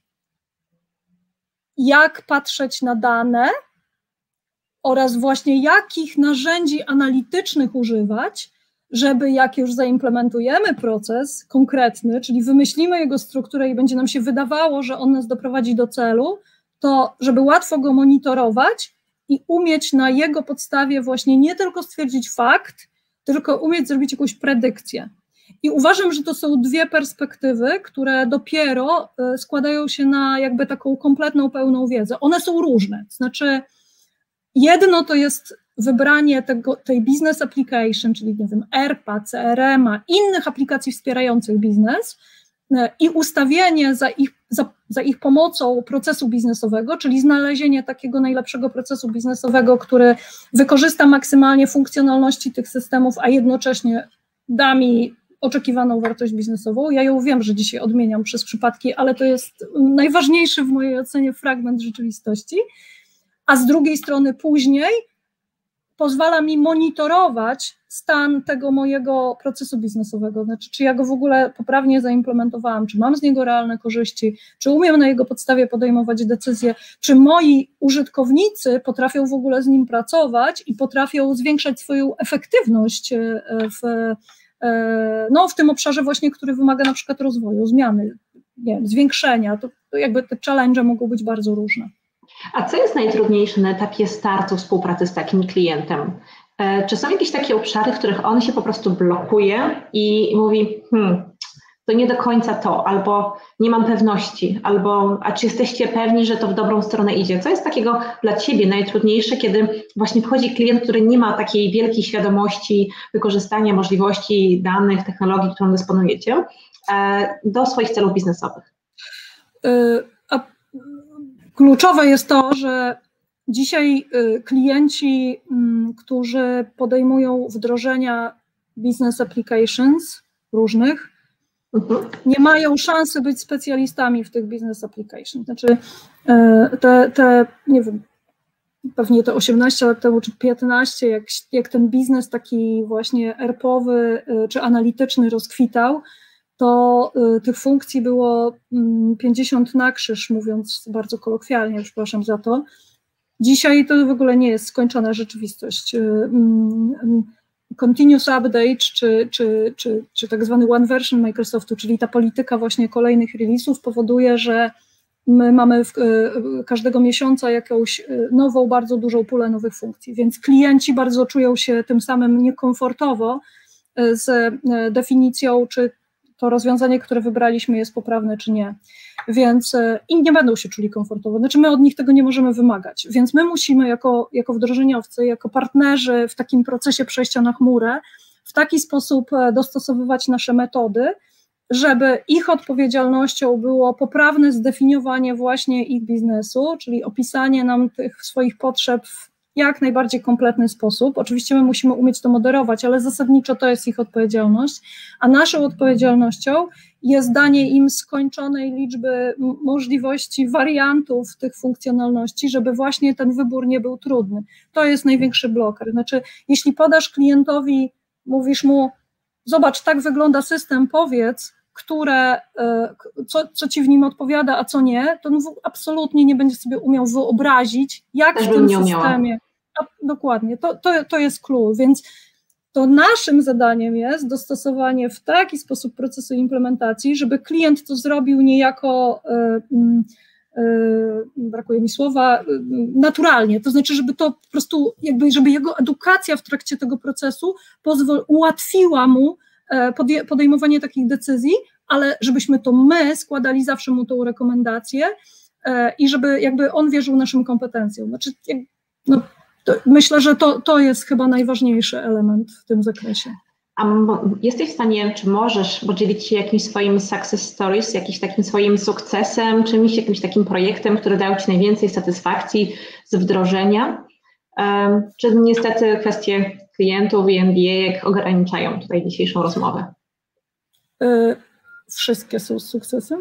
jak patrzeć na dane oraz właśnie jakich narzędzi analitycznych używać, żeby jak już zaimplementujemy proces konkretny, czyli wymyślimy jego strukturę i będzie nam się wydawało, że on nas doprowadzi do celu, to żeby łatwo go monitorować i umieć na jego podstawie właśnie nie tylko stwierdzić fakt, tylko umieć zrobić jakąś predykcję. I uważam, że to są dwie perspektywy, które dopiero składają się na jakby taką kompletną, pełną wiedzę. One są różne, znaczy jedno to jest wybranie tej business application, czyli nie wiem, ERP-a, CRM-a, innych aplikacji wspierających biznes i ustawienie za ich pomocą procesu biznesowego, czyli znalezienie takiego najlepszego procesu biznesowego, który wykorzysta maksymalnie funkcjonalności tych systemów, a jednocześnie da mi oczekiwaną wartość biznesową. Ja ją wiem, że dzisiaj odmieniam przez przypadki, ale to jest najważniejszy w mojej ocenie fragment rzeczywistości, a z drugiej strony później pozwala mi monitorować stan tego mojego procesu biznesowego, znaczy czy ja go w ogóle poprawnie zaimplementowałam, czy mam z niego realne korzyści, czy umiem na jego podstawie podejmować decyzje, czy moi użytkownicy potrafią w ogóle z nim pracować i potrafią zwiększać swoją efektywność w tym obszarze właśnie, który wymaga na przykład rozwoju, zmiany, nie wiem, zwiększenia, to jakby te challenge mogą być bardzo różne. A co jest najtrudniejsze na etapie startu współpracy z takim klientem? Czy są jakieś takie obszary, w których on się po prostu blokuje i mówi, to nie do końca to, albo nie mam pewności, albo a czy jesteście pewni, że to w dobrą stronę idzie? Co jest takiego dla Ciebie najtrudniejsze, kiedy właśnie wchodzi klient, który nie ma takiej wielkiej świadomości wykorzystania możliwości danych, technologii, którą dysponujecie, do swoich celów biznesowych? Kluczowe jest to, że dzisiaj klienci, którzy podejmują wdrożenia business applications różnych, nie mają szansy być specjalistami w tych business applications. Znaczy nie wiem, pewnie te 18 lat temu czy 15, jak ten biznes taki właśnie ERP-owy czy analityczny rozkwitał, to tych funkcji było 50 na krzyż, mówiąc bardzo kolokwialnie, przepraszam za to. Dzisiaj to w ogóle nie jest skończona rzeczywistość. Continuous update, czy tak zwany one version Microsoftu, czyli ta polityka właśnie kolejnych release'ów powoduje, że my mamy każdego miesiąca jakąś nową, bardzo dużą pulę nowych funkcji, więc klienci bardzo czują się tym samym niekomfortowo z definicją, czy to rozwiązanie, które wybraliśmy, jest poprawne, czy nie. Więc i nie będą się czuli komfortowo. Znaczy my od nich tego nie możemy wymagać. Więc my musimy jako wdrożeniowcy, jako partnerzy w takim procesie przejścia na chmurę w taki sposób dostosowywać nasze metody, żeby ich odpowiedzialnością było poprawne zdefiniowanie właśnie ich biznesu, czyli opisanie nam tych swoich potrzeb w jak najbardziej kompletny sposób. Oczywiście my musimy umieć to moderować, ale zasadniczo to jest ich odpowiedzialność, a naszą odpowiedzialnością jest danie im skończonej liczby możliwości, wariantów tych funkcjonalności, żeby właśnie ten wybór nie był trudny. To jest największy bloker. Znaczy, jeśli podasz klientowi, mówisz mu, zobacz, tak wygląda system, powiedz, co ci w nim odpowiada, a co nie, to on absolutnie nie będzie sobie umiał wyobrazić, jak w tym systemie. Dokładnie, to jest clue, więc to naszym zadaniem jest dostosowanie w taki sposób procesu implementacji, żeby klient to zrobił niejako, brakuje mi słowa, naturalnie, to znaczy, żeby to po prostu, żeby jego edukacja w trakcie tego procesu ułatwiła mu podejmowanie takich decyzji, ale żebyśmy to my składali zawsze mu tą rekomendację i żeby on wierzył naszym kompetencjom. Znaczy, myślę, że to jest chyba najważniejszy element w tym zakresie. A jesteś w stanie, czy możesz podzielić się jakimś swoim success stories, jakimś takim swoim sukcesem, jakimś takim projektem, który dał Ci najwięcej satysfakcji z wdrożenia? Czy niestety kwestie klientów i MBA ograniczają tutaj dzisiejszą rozmowę? Wszystkie są z sukcesem.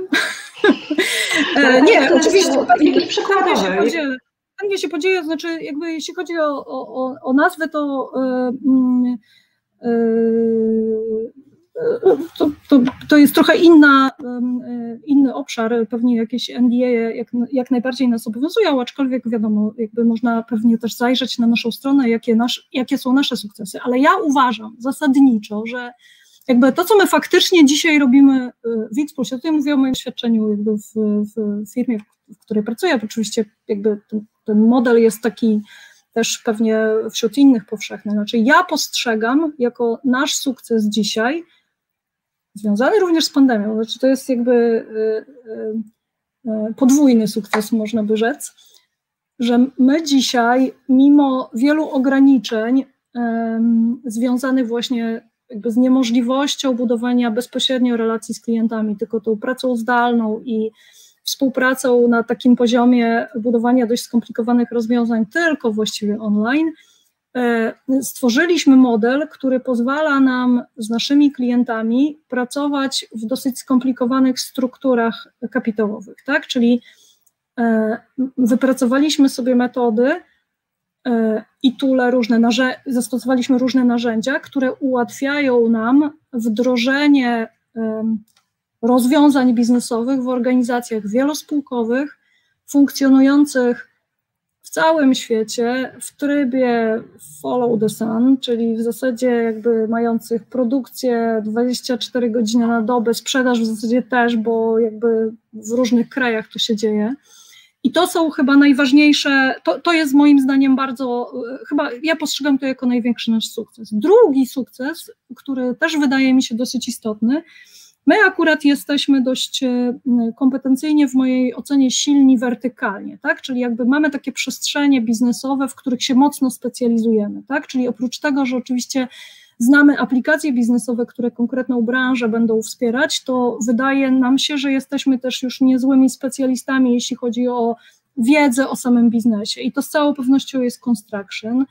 Nie, oczywiście. Jakieś przykładowe? Chętnie się podzielę, znaczy jeśli chodzi o nazwę, to jest trochę inny obszar, pewnie jakieś NDA jak najbardziej nas obowiązują, aczkolwiek wiadomo, można pewnie też zajrzeć na naszą stronę, jakie są nasze sukcesy, ale ja uważam zasadniczo, że to, co my faktycznie dzisiaj robimy w X-Plusie, tutaj mówię o moim doświadczeniu w firmie, w której pracuję, to oczywiście ten model jest taki też pewnie wśród innych powszechny. Znaczy ja postrzegam jako nasz sukces dzisiaj, związany również z pandemią, znaczy to jest podwójny sukces, można by rzec, że my dzisiaj, mimo wielu ograniczeń związanych właśnie z niemożliwością budowania bezpośrednio relacji z klientami, tylko tą pracą zdalną i współpracą na takim poziomie budowania dość skomplikowanych rozwiązań tylko właściwie online, stworzyliśmy model, który pozwala nam z naszymi klientami pracować w dosyć skomplikowanych strukturach kapitałowych, tak? Czyli wypracowaliśmy sobie metody i zastosowaliśmy różne narzędzia, które ułatwiają nam wdrożenie rozwiązań biznesowych w organizacjach wielospółkowych, funkcjonujących w całym świecie w trybie follow the sun, czyli w zasadzie jakby mających produkcję 24 godziny na dobę, sprzedaż w zasadzie też, bo jakby w różnych krajach to się dzieje. I to są chyba najważniejsze, to jest moim zdaniem bardzo, chyba ja postrzegam to jako największy nasz sukces. Drugi sukces, który też wydaje mi się dosyć istotny, my akurat jesteśmy dość kompetencyjnie w mojej ocenie silni wertykalnie, tak? Czyli jakby mamy takie przestrzenie biznesowe, w których się mocno specjalizujemy, tak? Czyli oprócz tego, że oczywiście znamy aplikacje biznesowe, które konkretną branżę będą wspierać, to wydaje nam się, że jesteśmy też już niezłymi specjalistami, jeśli chodzi o wiedzę o samym biznesie i to z całą pewnością jest construction.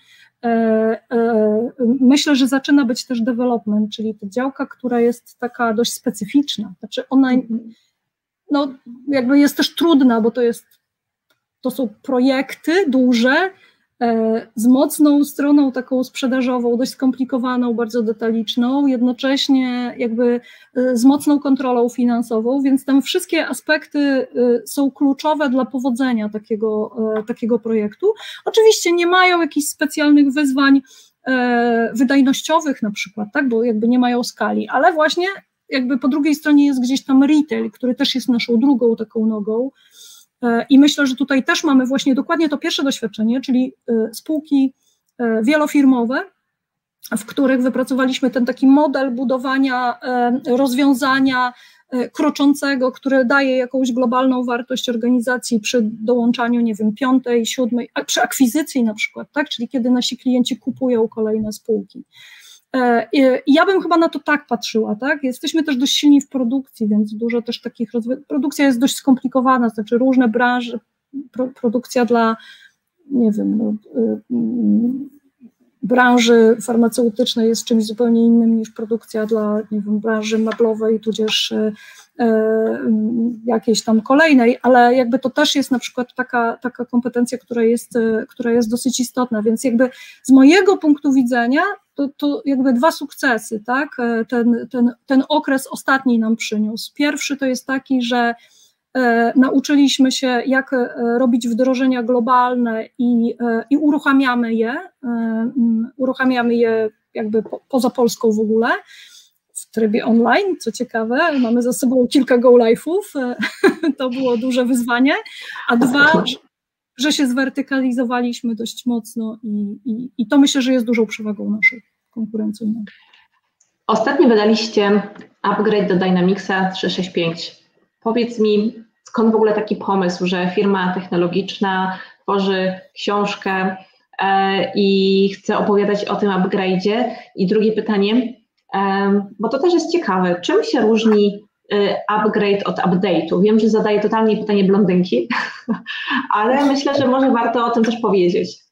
Myślę, że zaczyna być też development, czyli ta działka, która jest taka dość specyficzna, znaczy ona no, jakby jest też trudna, bo to są projekty duże, z mocną stroną taką sprzedażową, dość skomplikowaną, bardzo detaliczną, jednocześnie jakby z mocną kontrolą finansową, więc tam wszystkie aspekty są kluczowe dla powodzenia takiego projektu. Oczywiście nie mają jakichś specjalnych wyzwań wydajnościowych na przykład, tak, bo jakby nie mają skali, ale właśnie jakby po drugiej stronie jest gdzieś tam retail, który też jest naszą drugą taką nogą. I myślę, że tutaj też mamy właśnie dokładnie to pierwsze doświadczenie, czyli spółki wielofirmowe, w których wypracowaliśmy ten taki model budowania rozwiązania kroczącego, które daje jakąś globalną wartość organizacji przy dołączaniu, nie wiem, 5., 7., przy akwizycji na przykład, tak? Czyli kiedy nasi klienci kupują kolejne spółki. Ja bym chyba na to tak patrzyła, tak? Jesteśmy też dość silni w produkcji, więc dużo też takich produkcja jest dość skomplikowana, znaczy różne branże, produkcja dla, nie wiem, no, branży farmaceutycznej jest czymś zupełnie innym niż produkcja dla, nie wiem, branży meblowej, tudzież jakiejś tam kolejnej, ale jakby to też jest na przykład taka kompetencja, która jest dosyć istotna, więc jakby z mojego punktu widzenia to jakby dwa sukcesy, tak, ten okres ostatni nam przyniósł. Pierwszy to jest taki, że nauczyliśmy się, jak robić wdrożenia globalne i uruchamiamy je jakby poza Polską w ogóle, w trybie online, co ciekawe, mamy za sobą kilka go live'ów, to było duże wyzwanie, a dwa, że się zwertykalizowaliśmy dość mocno i to myślę, że jest dużą przewagą naszą konkurencyjną. Ostatnio wydaliście upgrade do Dynamicsa 365. Powiedz mi, skąd w ogóle taki pomysł, że firma technologiczna tworzy książkę i chce opowiadać o tym upgrade'zie? I drugie pytanie, bo to też jest ciekawe, czym się różni upgrade od update'u? Wiem, że zadaję totalnie pytanie blondynki, ale myślę, że może warto o tym też powiedzieć.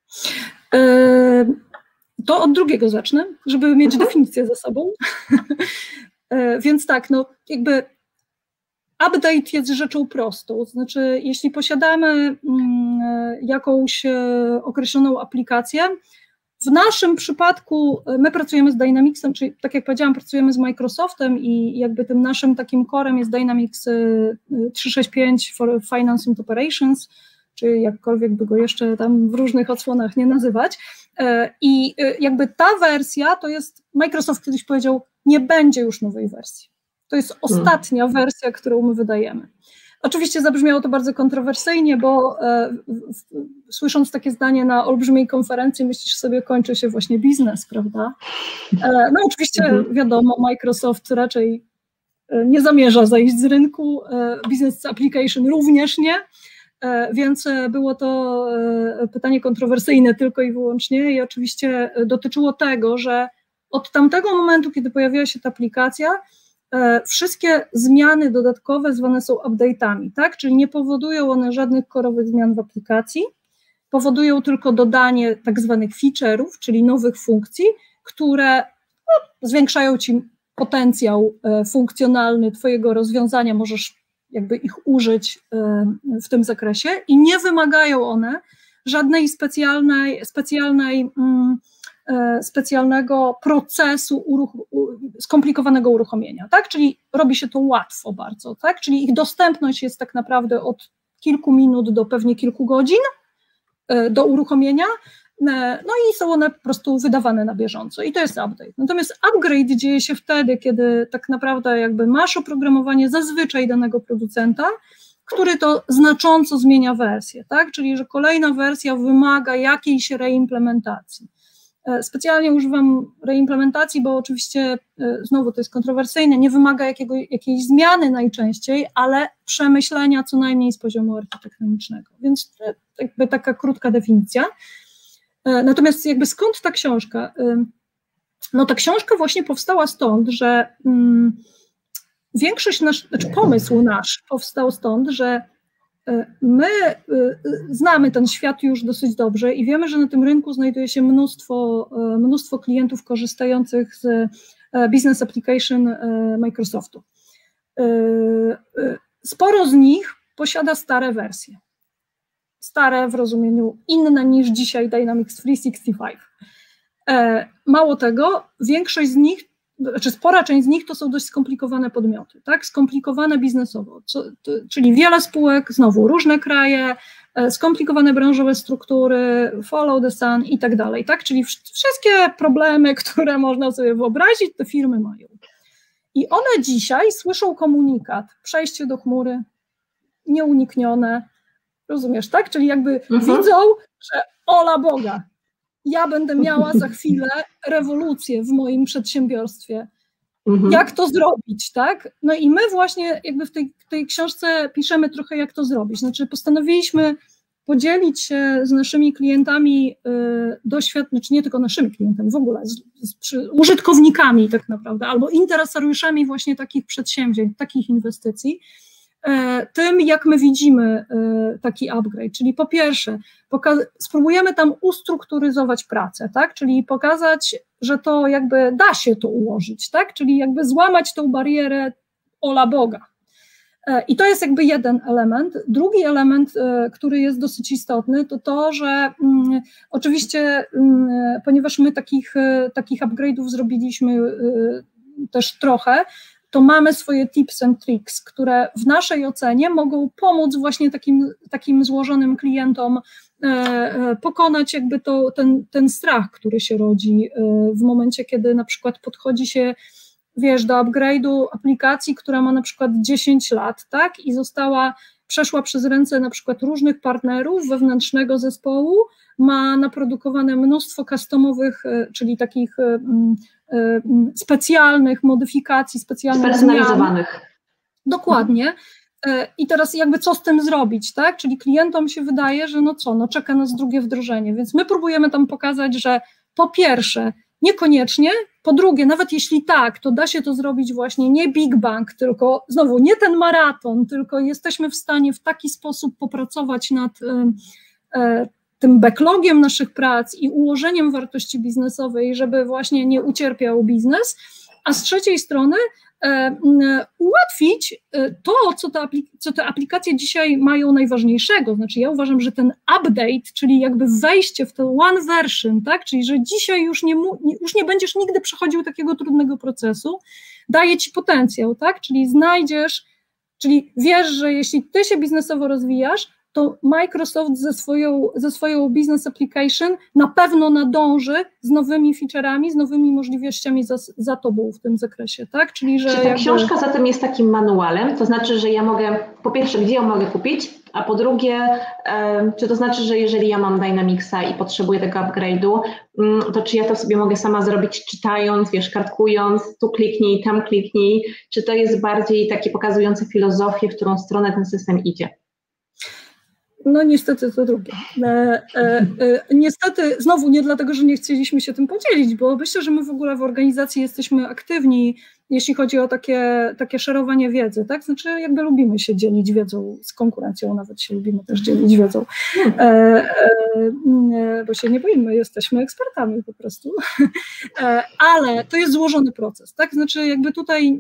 To od drugiego zacznę, żeby mieć definicję za sobą. Więc tak, no jakby update jest rzeczą prostą, znaczy jeśli posiadamy jakąś określoną aplikację, w naszym przypadku my pracujemy z Dynamicsem, czyli tak jak powiedziałam, pracujemy z Microsoftem i jakby tym naszym takim corem jest Dynamics 365 for Finance and Operations, czy jakkolwiek by go jeszcze tam w różnych odsłonach nie nazywać. I jakby ta wersja to jest, Microsoft kiedyś powiedział, nie będzie już nowej wersji. To jest ostatnia wersja, którą my wydajemy. Oczywiście zabrzmiało to bardzo kontrowersyjnie, bo słysząc takie zdanie na olbrzymiej konferencji, myślisz sobie, kończy się właśnie biznes, prawda? No oczywiście wiadomo, Microsoft raczej nie zamierza zejść z rynku, business application również nie, więc było to pytanie kontrowersyjne tylko i wyłącznie i oczywiście dotyczyło tego, że od tamtego momentu, kiedy pojawiła się ta aplikacja, wszystkie zmiany dodatkowe zwane są update'ami, tak? Czyli nie powodują one żadnych korowych zmian w aplikacji, powodują tylko dodanie tak zwanych feature'ów, czyli nowych funkcji, które zwiększają ci potencjał funkcjonalny twojego rozwiązania, możesz jakby ich użyć w tym zakresie i nie wymagają one żadnej specjalnego procesu skomplikowanego uruchomienia, tak? Czyli robi się to łatwo bardzo, tak? Czyli ich dostępność jest tak naprawdę od kilku minut do pewnie kilku godzin do uruchomienia, no i są one po prostu wydawane na bieżąco i to jest update. Natomiast upgrade dzieje się wtedy, kiedy tak naprawdę jakby masz oprogramowanie zazwyczaj danego producenta, który to znacząco zmienia wersję, tak? Czyli że kolejna wersja wymaga jakiejś reimplementacji. Specjalnie używam reimplementacji, bo oczywiście znowu to jest kontrowersyjne, nie wymaga jakiejś zmiany najczęściej, ale przemyślenia co najmniej z poziomu architektonicznego, więc jakby taka krótka definicja. Natomiast jakby skąd ta książka? No ta książka właśnie powstała stąd, że pomysł nasz powstał stąd, że my znamy ten świat już dosyć dobrze i wiemy, że na tym rynku znajduje się mnóstwo klientów korzystających z Business Application Microsoftu. Sporo z nich posiada stare wersje. Stare w rozumieniu inne niż dzisiaj Dynamics 365. Mało tego, większość z nich, spora część z nich to są dość skomplikowane podmioty, tak? Skomplikowane biznesowo, czyli wiele spółek, znowu różne kraje, skomplikowane branżowe struktury, follow the sun i tak dalej, tak? Czyli wszystkie problemy, które można sobie wyobrazić, te firmy mają. I one dzisiaj słyszą komunikat, przejście do chmury, nieuniknione, rozumiesz, tak? Czyli jakby widzą, że ola Boga, ja będę miała za chwilę rewolucję w moim przedsiębiorstwie. Jak to zrobić, tak? No i my właśnie jakby w tej książce piszemy trochę, jak to zrobić. Znaczy postanowiliśmy podzielić się z naszymi klientami znaczy nie tylko naszymi klientami, w ogóle z użytkownikami tak naprawdę, albo interesariuszami właśnie takich przedsięwzięć, takich inwestycji, tym, jak my widzimy taki upgrade, czyli po pierwsze spróbujemy tam ustrukturyzować pracę, tak, czyli pokazać, że to jakby da się to ułożyć, tak, czyli jakby złamać tą barierę ola Boga. I to jest jakby jeden element. Drugi element, który jest dosyć istotny, to to, że oczywiście, ponieważ my takich upgrade'ów zrobiliśmy też trochę, to mamy swoje tips and tricks, które w naszej ocenie mogą pomóc właśnie takim złożonym klientom pokonać jakby ten strach, który się rodzi w momencie, kiedy na przykład podchodzi się, wiesz, do upgrade'u aplikacji, która ma na przykład 10 lat, tak, i przeszła przez ręce na przykład różnych partnerów wewnętrznego zespołu, ma naprodukowane mnóstwo customowych, czyli takich specjalnych modyfikacji, specjalnych spersonalizowanych. Zmian. Dokładnie. I teraz jakby co z tym zrobić, tak? Czyli klientom się wydaje, że czeka nas drugie wdrożenie, więc my próbujemy tam pokazać, że po pierwsze niekoniecznie, po drugie nawet jeśli tak, to da się to zrobić właśnie nie Big Bang, tylko znowu nie ten maraton, tylko jesteśmy w stanie w taki sposób popracować nad tym backlogiem naszych prac i ułożeniem wartości biznesowej, żeby właśnie nie ucierpiał biznes, a z trzeciej strony ułatwić to, co te aplikacje dzisiaj mają najważniejszego. Znaczy ja uważam, że ten update, czyli jakby wejście w to one version, tak, czyli że dzisiaj już nie będziesz nigdy przechodził takiego trudnego procesu, daje ci potencjał, tak, czyli wiesz, że jeśli ty się biznesowo rozwijasz, to Microsoft ze swoją business application na pewno nadąży z nowymi feature'ami, z nowymi możliwościami za tobą w tym zakresie, tak? Czyli, że czy ta książka zatem jest takim manualem, to znaczy, że ja mogę, po pierwsze, gdzie ją mogę kupić, a po drugie, czy to znaczy, że jeżeli ja mam Dynamicsa i potrzebuję tego upgrade'u, to czy ja to sobie mogę sama zrobić czytając, wiesz, kartkując, tu kliknij, tam kliknij, czy to jest bardziej takie pokazujące filozofię, w którą stronę ten system idzie? No niestety to drugie. Niestety, znowu nie dlatego, że nie chcieliśmy się tym podzielić, bo myślę, że my w ogóle w organizacji jesteśmy aktywni jeśli chodzi o takie szerowanie wiedzy, tak? Znaczy jakby lubimy się dzielić wiedzą z konkurencją, nawet się lubimy też dzielić wiedzą, bo się nie boimy, jesteśmy ekspertami po prostu, ale to jest złożony proces, tak? Znaczy jakby tutaj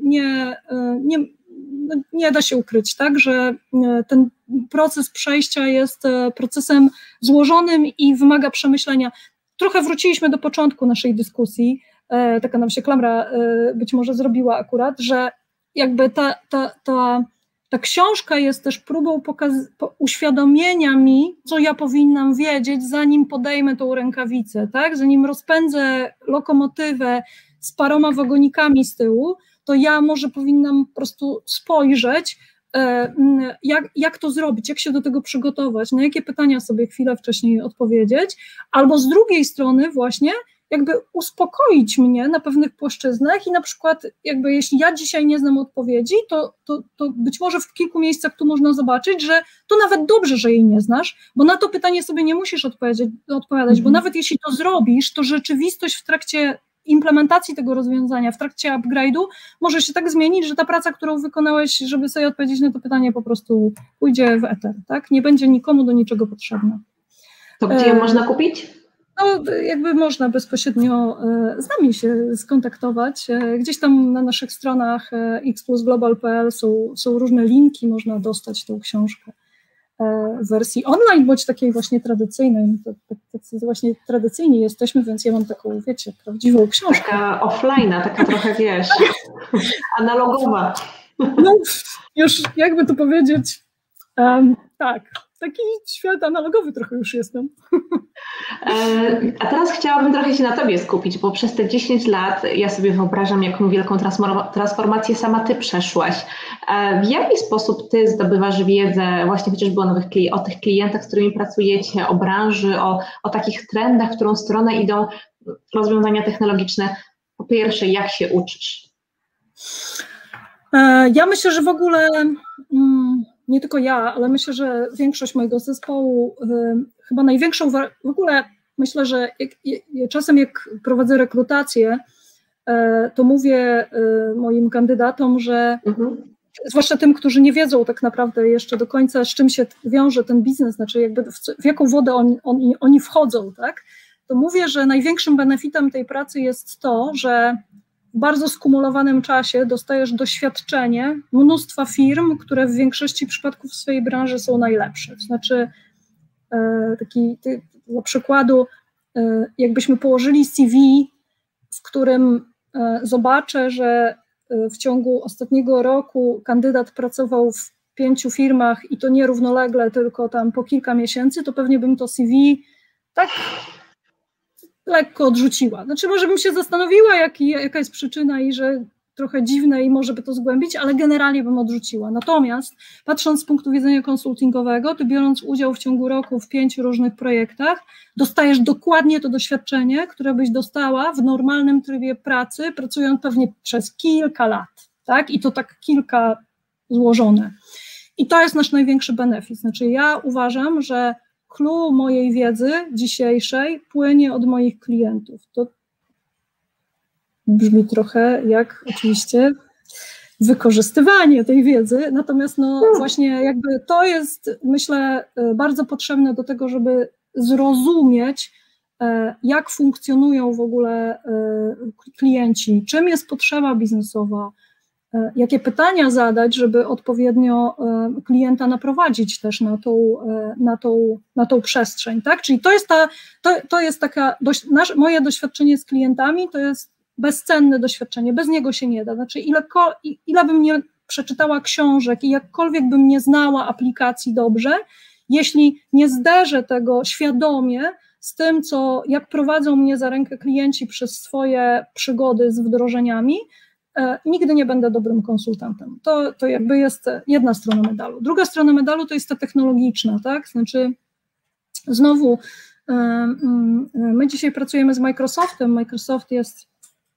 nie da się ukryć, tak, że ten proces przejścia jest procesem złożonym i wymaga przemyślenia. Trochę wróciliśmy do początku naszej dyskusji, taka nam się klamra być może zrobiła akurat, że jakby ta książka jest też próbą uświadomienia mi, co ja powinnam wiedzieć, zanim podejmę tą rękawicę, tak? Zanim rozpędzę lokomotywę z paroma wagonikami z tyłu, to ja może powinnam po prostu spojrzeć, jak to zrobić, jak się do tego przygotować, na jakie pytania sobie chwilę wcześniej odpowiedzieć, albo z drugiej strony właśnie jakby uspokoić mnie na pewnych płaszczyznach i na przykład jakby jeśli ja dzisiaj nie znam odpowiedzi, to być może w kilku miejscach tu można zobaczyć, że to nawet dobrze, że jej nie znasz, bo na to pytanie sobie nie musisz odpowiadać, bo nawet jeśli to zrobisz, to rzeczywistość w trakcie implementacji tego rozwiązania, w trakcie upgrade'u może się tak zmienić, że ta praca, którą wykonałeś, żeby sobie odpowiedzieć na to pytanie, po prostu pójdzie w eter, tak? Nie będzie nikomu do niczego potrzebna. To gdzie ją można kupić? No, jakby można bezpośrednio z nami się skontaktować. Gdzieś tam na naszych stronach xplusglobal.pl są różne linki, można dostać tą książkę w wersji online, bądź takiej właśnie tradycyjnej. Tacy właśnie tradycyjni jesteśmy, więc ja mam taką, wiecie, prawdziwą książkę. Taka offline'a, taka trochę, wiesz, analogowa. No, już jakby to powiedzieć, tak, taki świat analogowy trochę już jestem. A teraz chciałabym trochę się na Tobie skupić, bo przez te 10 lat ja sobie wyobrażam, jaką wielką transformację sama Ty przeszłaś. W jaki sposób Ty zdobywasz wiedzę właśnie chociażby o tych klientach, z którymi pracujecie, o branży, o takich trendach, w którą stronę idą rozwiązania technologiczne? Po pierwsze, jak się uczysz? Ja myślę, że w ogóle nie tylko ja, ale myślę, że większość mojego zespołu, chyba największą, w ogóle myślę, że czasem jak prowadzę rekrutację, to mówię moim kandydatom, że zwłaszcza tym, którzy nie wiedzą tak naprawdę jeszcze do końca, z czym się wiąże ten biznes, znaczy jakby w jaką wodę oni wchodzą, tak? To mówię, że największym benefitem tej pracy jest to, że w bardzo skumulowanym czasie dostajesz doświadczenie mnóstwa firm, które w większości przypadków w swojej branży są najlepsze. Znaczy, dla przykładu, jakbyśmy położyli CV, w którym zobaczę, że w ciągu ostatniego roku kandydat pracował w 5 firmach i to nie równolegle, tylko tam po kilka miesięcy, to pewnie bym to CV tak lekko odrzuciła. Znaczy może bym się zastanowiła, jaka jest przyczyna i że trochę dziwne i może by to zgłębić, ale generalnie bym odrzuciła. Natomiast patrząc z punktu widzenia konsultingowego, ty biorąc udział w ciągu roku w 5 różnych projektach, dostajesz dokładnie to doświadczenie, które byś dostała w normalnym trybie pracy, pracując pewnie przez kilka lat, tak? I to tak kilka złożone. I to jest nasz największy benefit. Znaczy ja uważam, że clue mojej wiedzy dzisiejszej płynie od moich klientów. To brzmi trochę jak oczywiście wykorzystywanie tej wiedzy, natomiast no właśnie jakby to jest, myślę, bardzo potrzebne do tego, żeby zrozumieć, jak funkcjonują w ogóle klienci, czym jest potrzeba biznesowa, jakie pytania zadać, żeby odpowiednio klienta naprowadzić też na tą przestrzeń, tak? Czyli to jest taka, moje doświadczenie z klientami to jest bezcenne doświadczenie, bez niego się nie da, znaczy ile bym nie przeczytała książek i jakkolwiek bym nie znała aplikacji dobrze, jeśli nie zderzę tego świadomie z tym, jak prowadzą mnie za rękę klienci przez swoje przygody z wdrożeniami, nigdy nie będę dobrym konsultantem. To jakby jest jedna strona medalu. Druga strona medalu to jest ta technologiczna, tak? Znaczy znowu my dzisiaj pracujemy z Microsoftem. Microsoft jest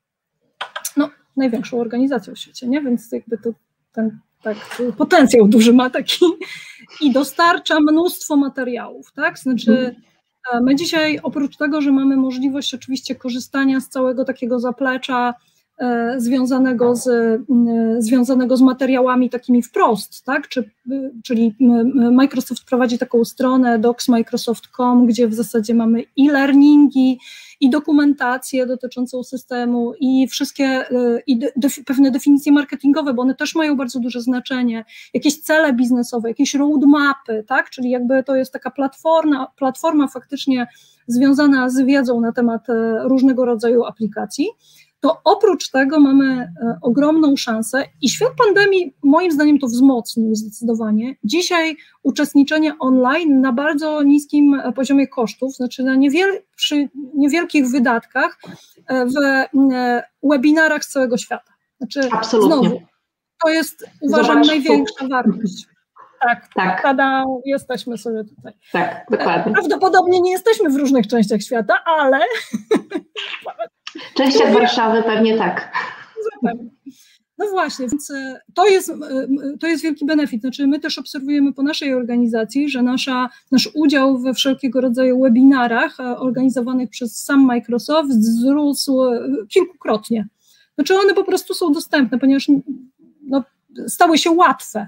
największą organizacją w świecie, nie? Więc jakby to ten potencjał duży ma taki i dostarcza mnóstwo materiałów, tak? Znaczy my dzisiaj oprócz tego, że mamy możliwość oczywiście korzystania z całego takiego zaplecza związanego z materiałami takimi wprost, tak? Czyli Microsoft prowadzi taką stronę docsmicrosoft.com, gdzie w zasadzie mamy e-learningi, i dokumentację dotyczącą systemu, i wszystkie pewne definicje marketingowe, bo one też mają bardzo duże znaczenie, jakieś cele biznesowe, jakieś roadmapy, tak? Czyli jakby to jest taka platforma faktycznie związana z wiedzą na temat różnego rodzaju aplikacji. To oprócz tego mamy ogromną szansę i świat pandemii moim zdaniem to wzmocnił zdecydowanie. Dzisiaj uczestniczenie online na bardzo niskim poziomie kosztów, znaczy przy niewielkich wydatkach w webinarach z całego świata. Znaczy, absolutnie. Znowu, to jest, uważam, największa wartość. Tak. Tada, jesteśmy sobie tutaj. Tak, dokładnie. Prawdopodobnie nie jesteśmy w różnych częściach świata, ale... Częściach Warszawy pewnie tak. No właśnie, więc to jest wielki benefit. Znaczy my też obserwujemy po naszej organizacji, że nasz udział we wszelkiego rodzaju webinarach organizowanych przez sam Microsoft wzrósł kilkukrotnie. Znaczy one po prostu są dostępne, ponieważ stały się łatwe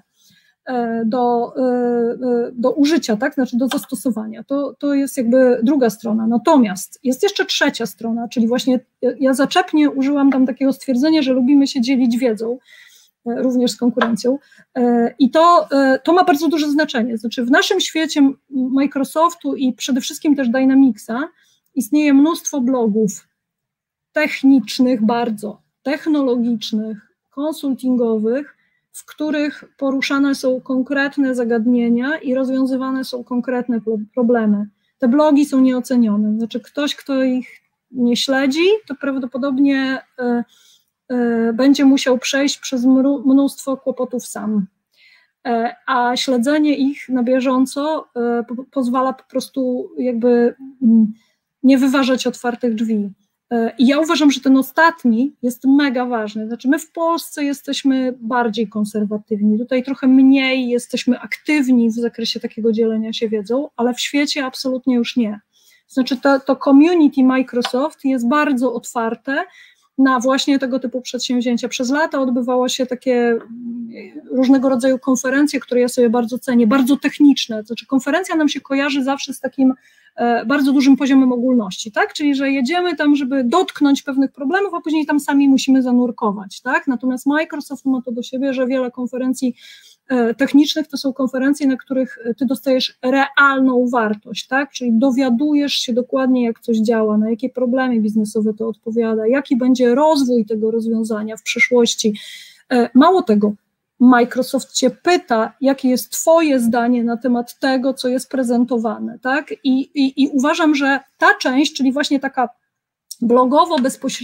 do użycia, tak? Znaczy do zastosowania. To jest jakby druga strona. Natomiast jest jeszcze trzecia strona, czyli właśnie ja zaczepnie użyłam tam takiego stwierdzenia, że lubimy się dzielić wiedzą, również z konkurencją, i to ma bardzo duże znaczenie. Znaczy w naszym świecie Microsoftu i przede wszystkim też Dynamicsa istnieje mnóstwo blogów technicznych bardzo, technologicznych, konsultingowych, w których poruszane są konkretne zagadnienia i rozwiązywane są konkretne problemy. Te blogi są nieocenione, znaczy ktoś, kto ich nie śledzi, to prawdopodobnie będzie musiał przejść przez mnóstwo kłopotów sam. A śledzenie ich na bieżąco pozwala po prostu jakby nie wyważać otwartych drzwi. I ja uważam, że ten ostatni jest mega ważny. Znaczy my w Polsce jesteśmy bardziej konserwatywni, tutaj trochę mniej jesteśmy aktywni w zakresie takiego dzielenia się wiedzą, ale w świecie absolutnie już nie. Znaczy to community Microsoft jest bardzo otwarte na właśnie tego typu przedsięwzięcia. Przez lata odbywało się takie różnego rodzaju konferencje, które ja sobie bardzo cenię, bardzo techniczne. Znaczy konferencja nam się kojarzy zawsze z takim bardzo dużym poziomem ogólności, tak? Czyli że jedziemy tam, żeby dotknąć pewnych problemów, a później tam sami musimy zanurkować, tak? Natomiast Microsoft ma to do siebie, że wiele konferencji technicznych to są konferencje, na których ty dostajesz realną wartość, tak? Czyli dowiadujesz się dokładnie, jak coś działa, na jakie problemy biznesowe to odpowiada, jaki będzie rozwój tego rozwiązania w przyszłości. Mało tego, Microsoft cię pyta, jakie jest twoje zdanie na temat tego, co jest prezentowane, tak? I uważam, że ta część, czyli właśnie taka blogowo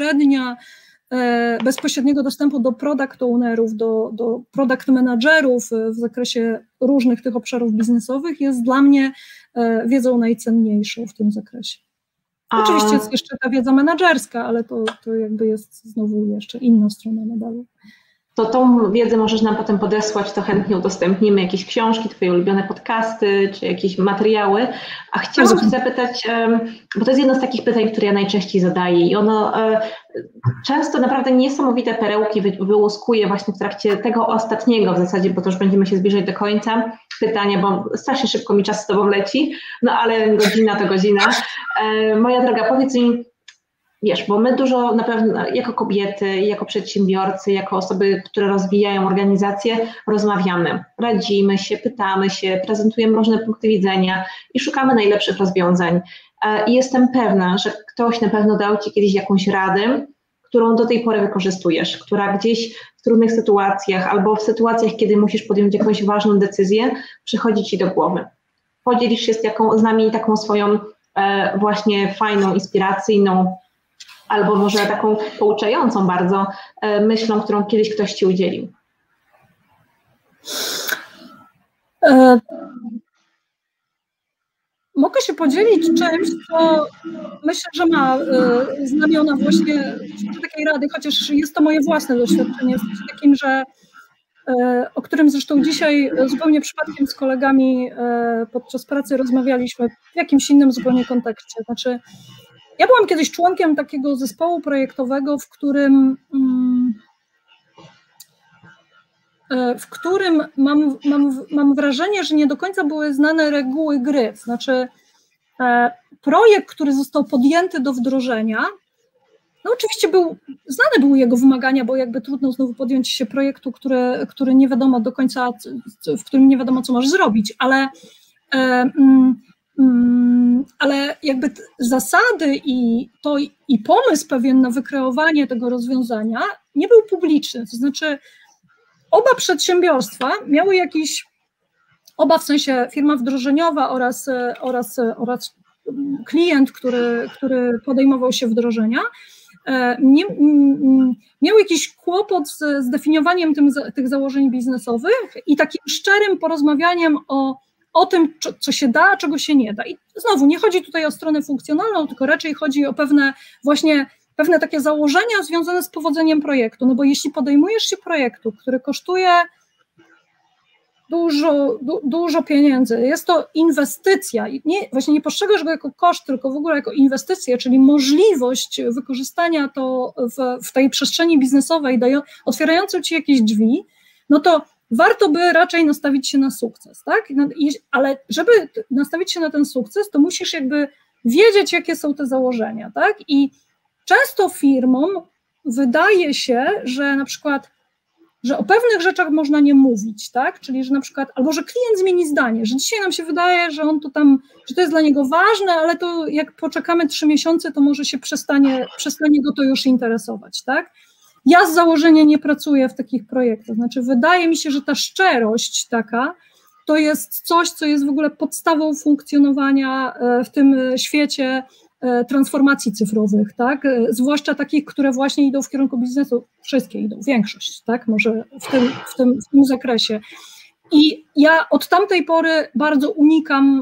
bezpośredniego dostępu do product ownerów, do product managerów w zakresie różnych tych obszarów biznesowych jest dla mnie wiedzą najcenniejszą w tym zakresie. Oczywiście jest jeszcze ta wiedza menedżerska, ale to jakby jest znowu jeszcze inna strona medalu. To tą wiedzę możesz nam potem podesłać, to chętnie udostępnimy jakieś książki, twoje ulubione podcasty, czy jakieś materiały. A chciałam cię zapytać, bo to jest jedno z takich pytań, które ja najczęściej zadaję i ono często naprawdę niesamowite perełki wyłuskuje właśnie w trakcie tego ostatniego w zasadzie, bo to już będziemy się zbliżać do końca pytania, bo strasznie szybko mi czas z tobą leci, no ale godzina to godzina. Moja droga, powiedz mi, wiesz, bo my dużo na pewno jako kobiety, jako przedsiębiorcy, jako osoby, które rozwijają organizacje, rozmawiamy, radzimy się, pytamy się, prezentujemy różne punkty widzenia i szukamy najlepszych rozwiązań. I jestem pewna, że ktoś na pewno dał ci kiedyś jakąś radę, którą do tej pory wykorzystujesz, która gdzieś w trudnych sytuacjach albo w sytuacjach, kiedy musisz podjąć jakąś ważną decyzję, przychodzi ci do głowy. Podzielisz się z nami taką swoją właśnie fajną, inspiracyjną albo może taką pouczającą bardzo myślą, którą kiedyś ktoś ci udzielił. Mogę się podzielić czymś, co myślę, że ma znamiona właśnie takiej rady, chociaż jest to moje własne doświadczenie, jest takim, że o którym zresztą dzisiaj zupełnie przypadkiem z kolegami podczas pracy rozmawialiśmy w jakimś innym zupełnie kontekście. Znaczy Ja byłam kiedyś członkiem takiego zespołu projektowego, w którym mam wrażenie, że nie do końca były znane reguły gry. Znaczy projekt, który został podjęty do wdrożenia, no oczywiście znane były jego wymagania, bo jakby trudno znowu podjąć się projektu, który nie wiadomo do końca, w którym nie wiadomo, co masz zrobić, ale jakby zasady i pomysł pewien na wykreowanie tego rozwiązania nie był publiczny, to znaczy oba przedsiębiorstwa miały oba w sensie firma wdrożeniowa oraz klient, który podejmował się wdrożenia, miał jakiś kłopot z zdefiniowaniem tych założeń biznesowych i takim szczerym porozmawianiem o tym, co się da, a czego się nie da. I znowu, nie chodzi tutaj o stronę funkcjonalną, tylko raczej chodzi o pewne takie założenia związane z powodzeniem projektu, no bo jeśli podejmujesz się projektu, który kosztuje dużo pieniędzy, jest to inwestycja, właśnie nie postrzegasz go jako koszt, tylko w ogóle jako inwestycję, czyli możliwość wykorzystania to w tej przestrzeni biznesowej, otwierającą ci jakieś drzwi, no to warto by raczej nastawić się na sukces, tak? Ale żeby nastawić się na ten sukces, to musisz jakby wiedzieć, jakie są te założenia, tak? I często firmom wydaje się, że na przykład, że o pewnych rzeczach można nie mówić, tak? Czyli, że na przykład, albo że klient zmieni zdanie, że dzisiaj nam się wydaje, że on to tam, że to jest dla niego ważne, ale to jak poczekamy 3 miesiące, to może się przestanie go to już interesować, tak? Ja z założenia nie pracuję w takich projektach, znaczy wydaje mi się, że ta szczerość taka to jest coś, co jest w ogóle podstawą funkcjonowania w tym świecie transformacji cyfrowych, tak? Zwłaszcza takich, które właśnie idą w kierunku biznesu, wszystkie idą, większość, tak? Może w tym zakresie. I ja od tamtej pory bardzo unikam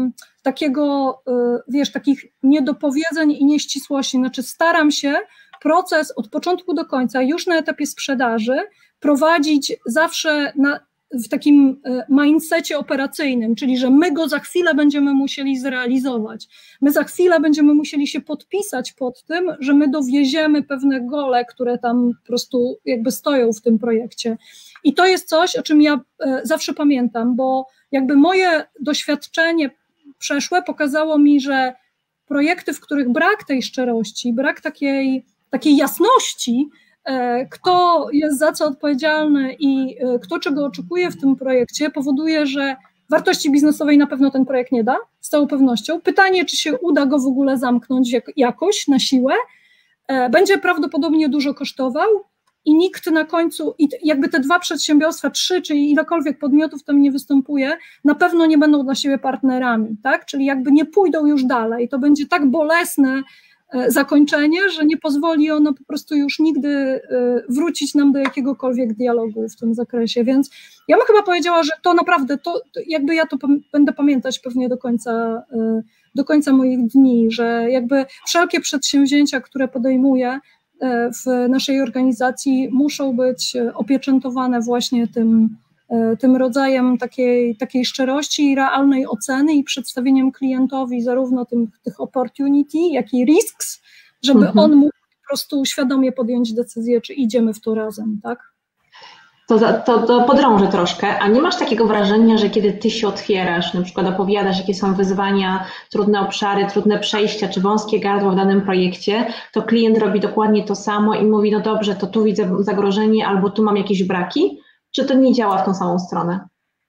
takich niedopowiedzeń i nieścisłości, znaczy staram się proces od początku do końca, już na etapie sprzedaży, prowadzić zawsze w takim mindsetie operacyjnym, czyli że my go za chwilę będziemy musieli zrealizować. My za chwilę będziemy musieli się podpisać pod tym, że my dowieziemy pewne gole, które tam po prostu jakby stoją w tym projekcie. I to jest coś, o czym ja zawsze pamiętam, bo jakby moje doświadczenie przeszłe pokazało mi, że projekty, w których brak tej szczerości, brak takiej jasności, kto jest za co odpowiedzialny i kto czego oczekuje w tym projekcie, powoduje, że wartości biznesowej na pewno ten projekt nie da, z całą pewnością. Pytanie, czy się uda go w ogóle zamknąć jakoś na siłę, będzie prawdopodobnie dużo kosztował i nikt na końcu, i jakby te 2 przedsiębiorstwa, 3, czyli ilekolwiek podmiotów tam nie występuje, na pewno nie będą dla siebie partnerami, tak? Czyli jakby nie pójdą już dalej. To będzie tak bolesne zakończenie, że nie pozwoli ono po prostu już nigdy wrócić nam do jakiegokolwiek dialogu w tym zakresie, więc ja bym chyba powiedziała, że to naprawdę, to jakby ja to będę pamiętać pewnie do końca moich dni, że jakby wszelkie przedsięwzięcia, które podejmuję w naszej organizacji muszą być opieczętowane właśnie tym rodzajem takiej szczerości i realnej oceny i przedstawieniem klientowi zarówno tych opportunity, jak i risks, żeby on mógł po prostu świadomie podjąć decyzję, czy idziemy w to razem, tak? To podrążę troszkę, a nie masz takiego wrażenia, że kiedy ty się otwierasz, na przykład opowiadasz, jakie są wyzwania, trudne obszary, trudne przejścia, czy wąskie gardło w danym projekcie, to klient robi dokładnie to samo i mówi, no dobrze, to tu widzę zagrożenie, albo tu mam jakieś braki? Czy to nie działa w tą samą stronę?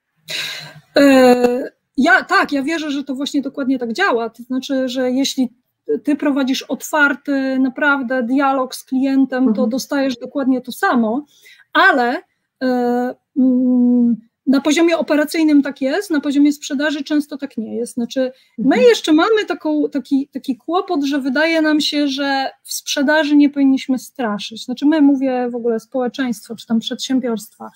Ja wierzę, że to właśnie dokładnie tak działa. To znaczy, że jeśli ty prowadzisz otwarty naprawdę dialog z klientem, to dostajesz dokładnie to samo, ale na poziomie operacyjnym tak jest, na poziomie sprzedaży często tak nie jest. Znaczy, my jeszcze mamy taki kłopot, że wydaje nam się, że w sprzedaży nie powinniśmy straszyć. Znaczy, my, mówię w ogóle społeczeństwo, czy tam przedsiębiorstwa,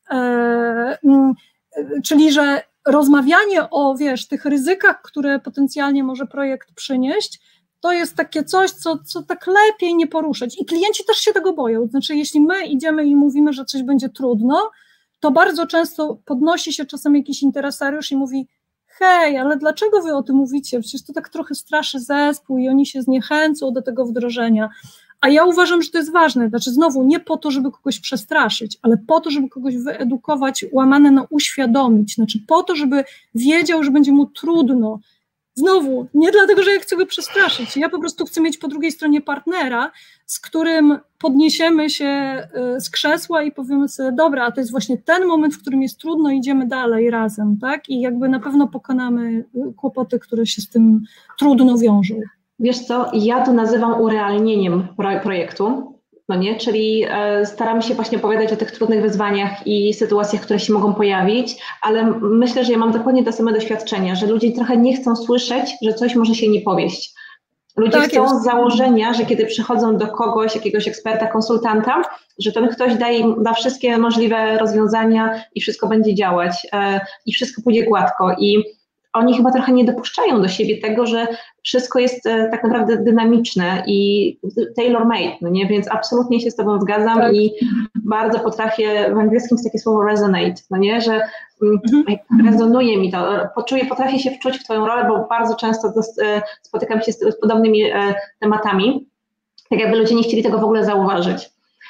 czyli że rozmawianie o, tych ryzykach, które potencjalnie może projekt przynieść, to jest takie coś, co tak lepiej nie poruszać. I klienci też się tego boją. Znaczy, jeśli my idziemy i mówimy, że coś będzie trudno, to bardzo często podnosi się czasem jakiś interesariusz i mówi, okej, ale dlaczego wy o tym mówicie? Przecież to tak trochę straszy zespół i oni się zniechęcą do tego wdrożenia. A ja uważam, że to jest ważne, znaczy znowu nie po to, żeby kogoś przestraszyć, ale po to, żeby kogoś wyedukować, łamane na uświadomić, znaczy po to, żeby wiedział, że będzie mu trudno. Znowu, nie dlatego, że ja chcę go przestraszyć, ja po prostu chcę mieć po drugiej stronie partnera, z którym podniesiemy się z krzesła i powiemy sobie, dobra, a to jest właśnie ten moment, w którym jest trudno, idziemy dalej razem, tak? I jakby na pewno pokonamy kłopoty, które się z tym trudno wiążą. Wiesz co, ja to nazywam urealnieniem projektu, no nie? Czyli staramy się właśnie opowiadać o tych trudnych wyzwaniach i sytuacjach, które się mogą pojawić, ale myślę, że ja mam dokładnie te same doświadczenia, że ludzie trochę nie chcą słyszeć, że coś może się nie powieść. Ludzie Tak chcą jest. z założenia, że kiedy przychodzą do kogoś, jakiegoś eksperta, konsultanta, że ten ktoś da wszystkie możliwe rozwiązania i wszystko będzie działać i wszystko pójdzie gładko. I oni chyba trochę nie dopuszczają do siebie tego, że wszystko jest tak naprawdę dynamiczne i tailor-made, no nie? Więc absolutnie się z Tobą zgadzam tak. I bardzo potrafię, w angielskim jest takie słowo resonate, no nie? Że rezonuje mi to, potrafię się wczuć w Twoją rolę, bo bardzo często spotykam się z podobnymi tematami, tak jakby ludzie nie chcieli tego w ogóle zauważyć.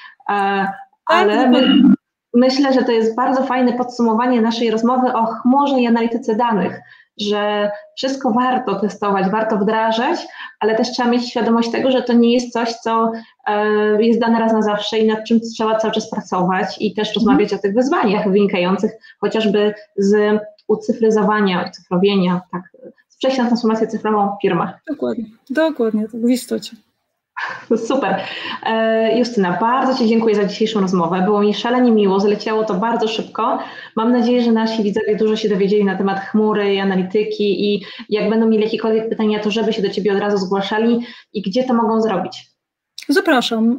Ale myślę, że to jest bardzo fajne podsumowanie naszej rozmowy o chmurze i analityce danych, że wszystko warto testować, warto wdrażać, ale też trzeba mieć świadomość tego, że to nie jest coś, co jest dane raz na zawsze i nad czym trzeba cały czas pracować i też rozmawiać o tych wyzwaniach wynikających chociażby z ucyfryzowania, ucyfrowienia, tak, z przejścia na transformację cyfrową w firmach. Dokładnie, tak w istocie. Super. Justyna, bardzo Ci dziękuję za dzisiejszą rozmowę. Było mi szalenie miło, zleciało to bardzo szybko. Mam nadzieję, że nasi widzowie dużo się dowiedzieli na temat chmury i analityki i jak będą mieli jakiekolwiek pytania, to żeby się do Ciebie od razu zgłaszali i gdzie to mogą zrobić? Zapraszam.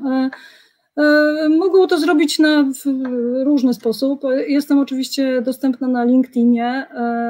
Mogą to zrobić w różny sposób. Jestem oczywiście dostępna na LinkedInie,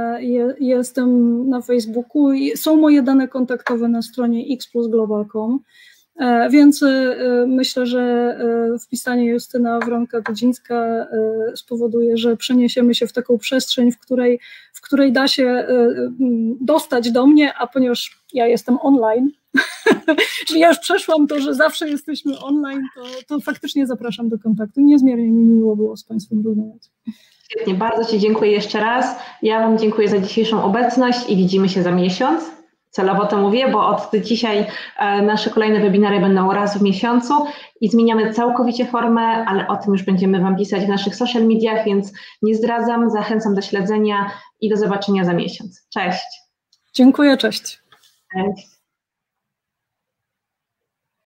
jestem na Facebooku i są moje dane kontaktowe na stronie xplusglobal.com. Więc myślę, że wpisanie Justyna Wronka-Dudzińska spowoduje, że przeniesiemy się w taką przestrzeń, w której da się dostać do mnie, a ponieważ ja jestem online, czyli ja już przeszłam to, że zawsze jesteśmy online, to faktycznie zapraszam do kontaktu. Niezmiernie mi miło było z Państwem rozmawiać. Świetnie, bardzo Ci dziękuję jeszcze raz. Ja Wam dziękuję za dzisiejszą obecność i widzimy się za miesiąc. Celowo to mówię, bo od dzisiaj nasze kolejne webinary będą raz w miesiącu i zmieniamy całkowicie formę, ale o tym już będziemy Wam pisać w naszych social mediach, więc nie zdradzam, zachęcam do śledzenia i do zobaczenia za miesiąc. Cześć. Dziękuję, cześć. Cześć.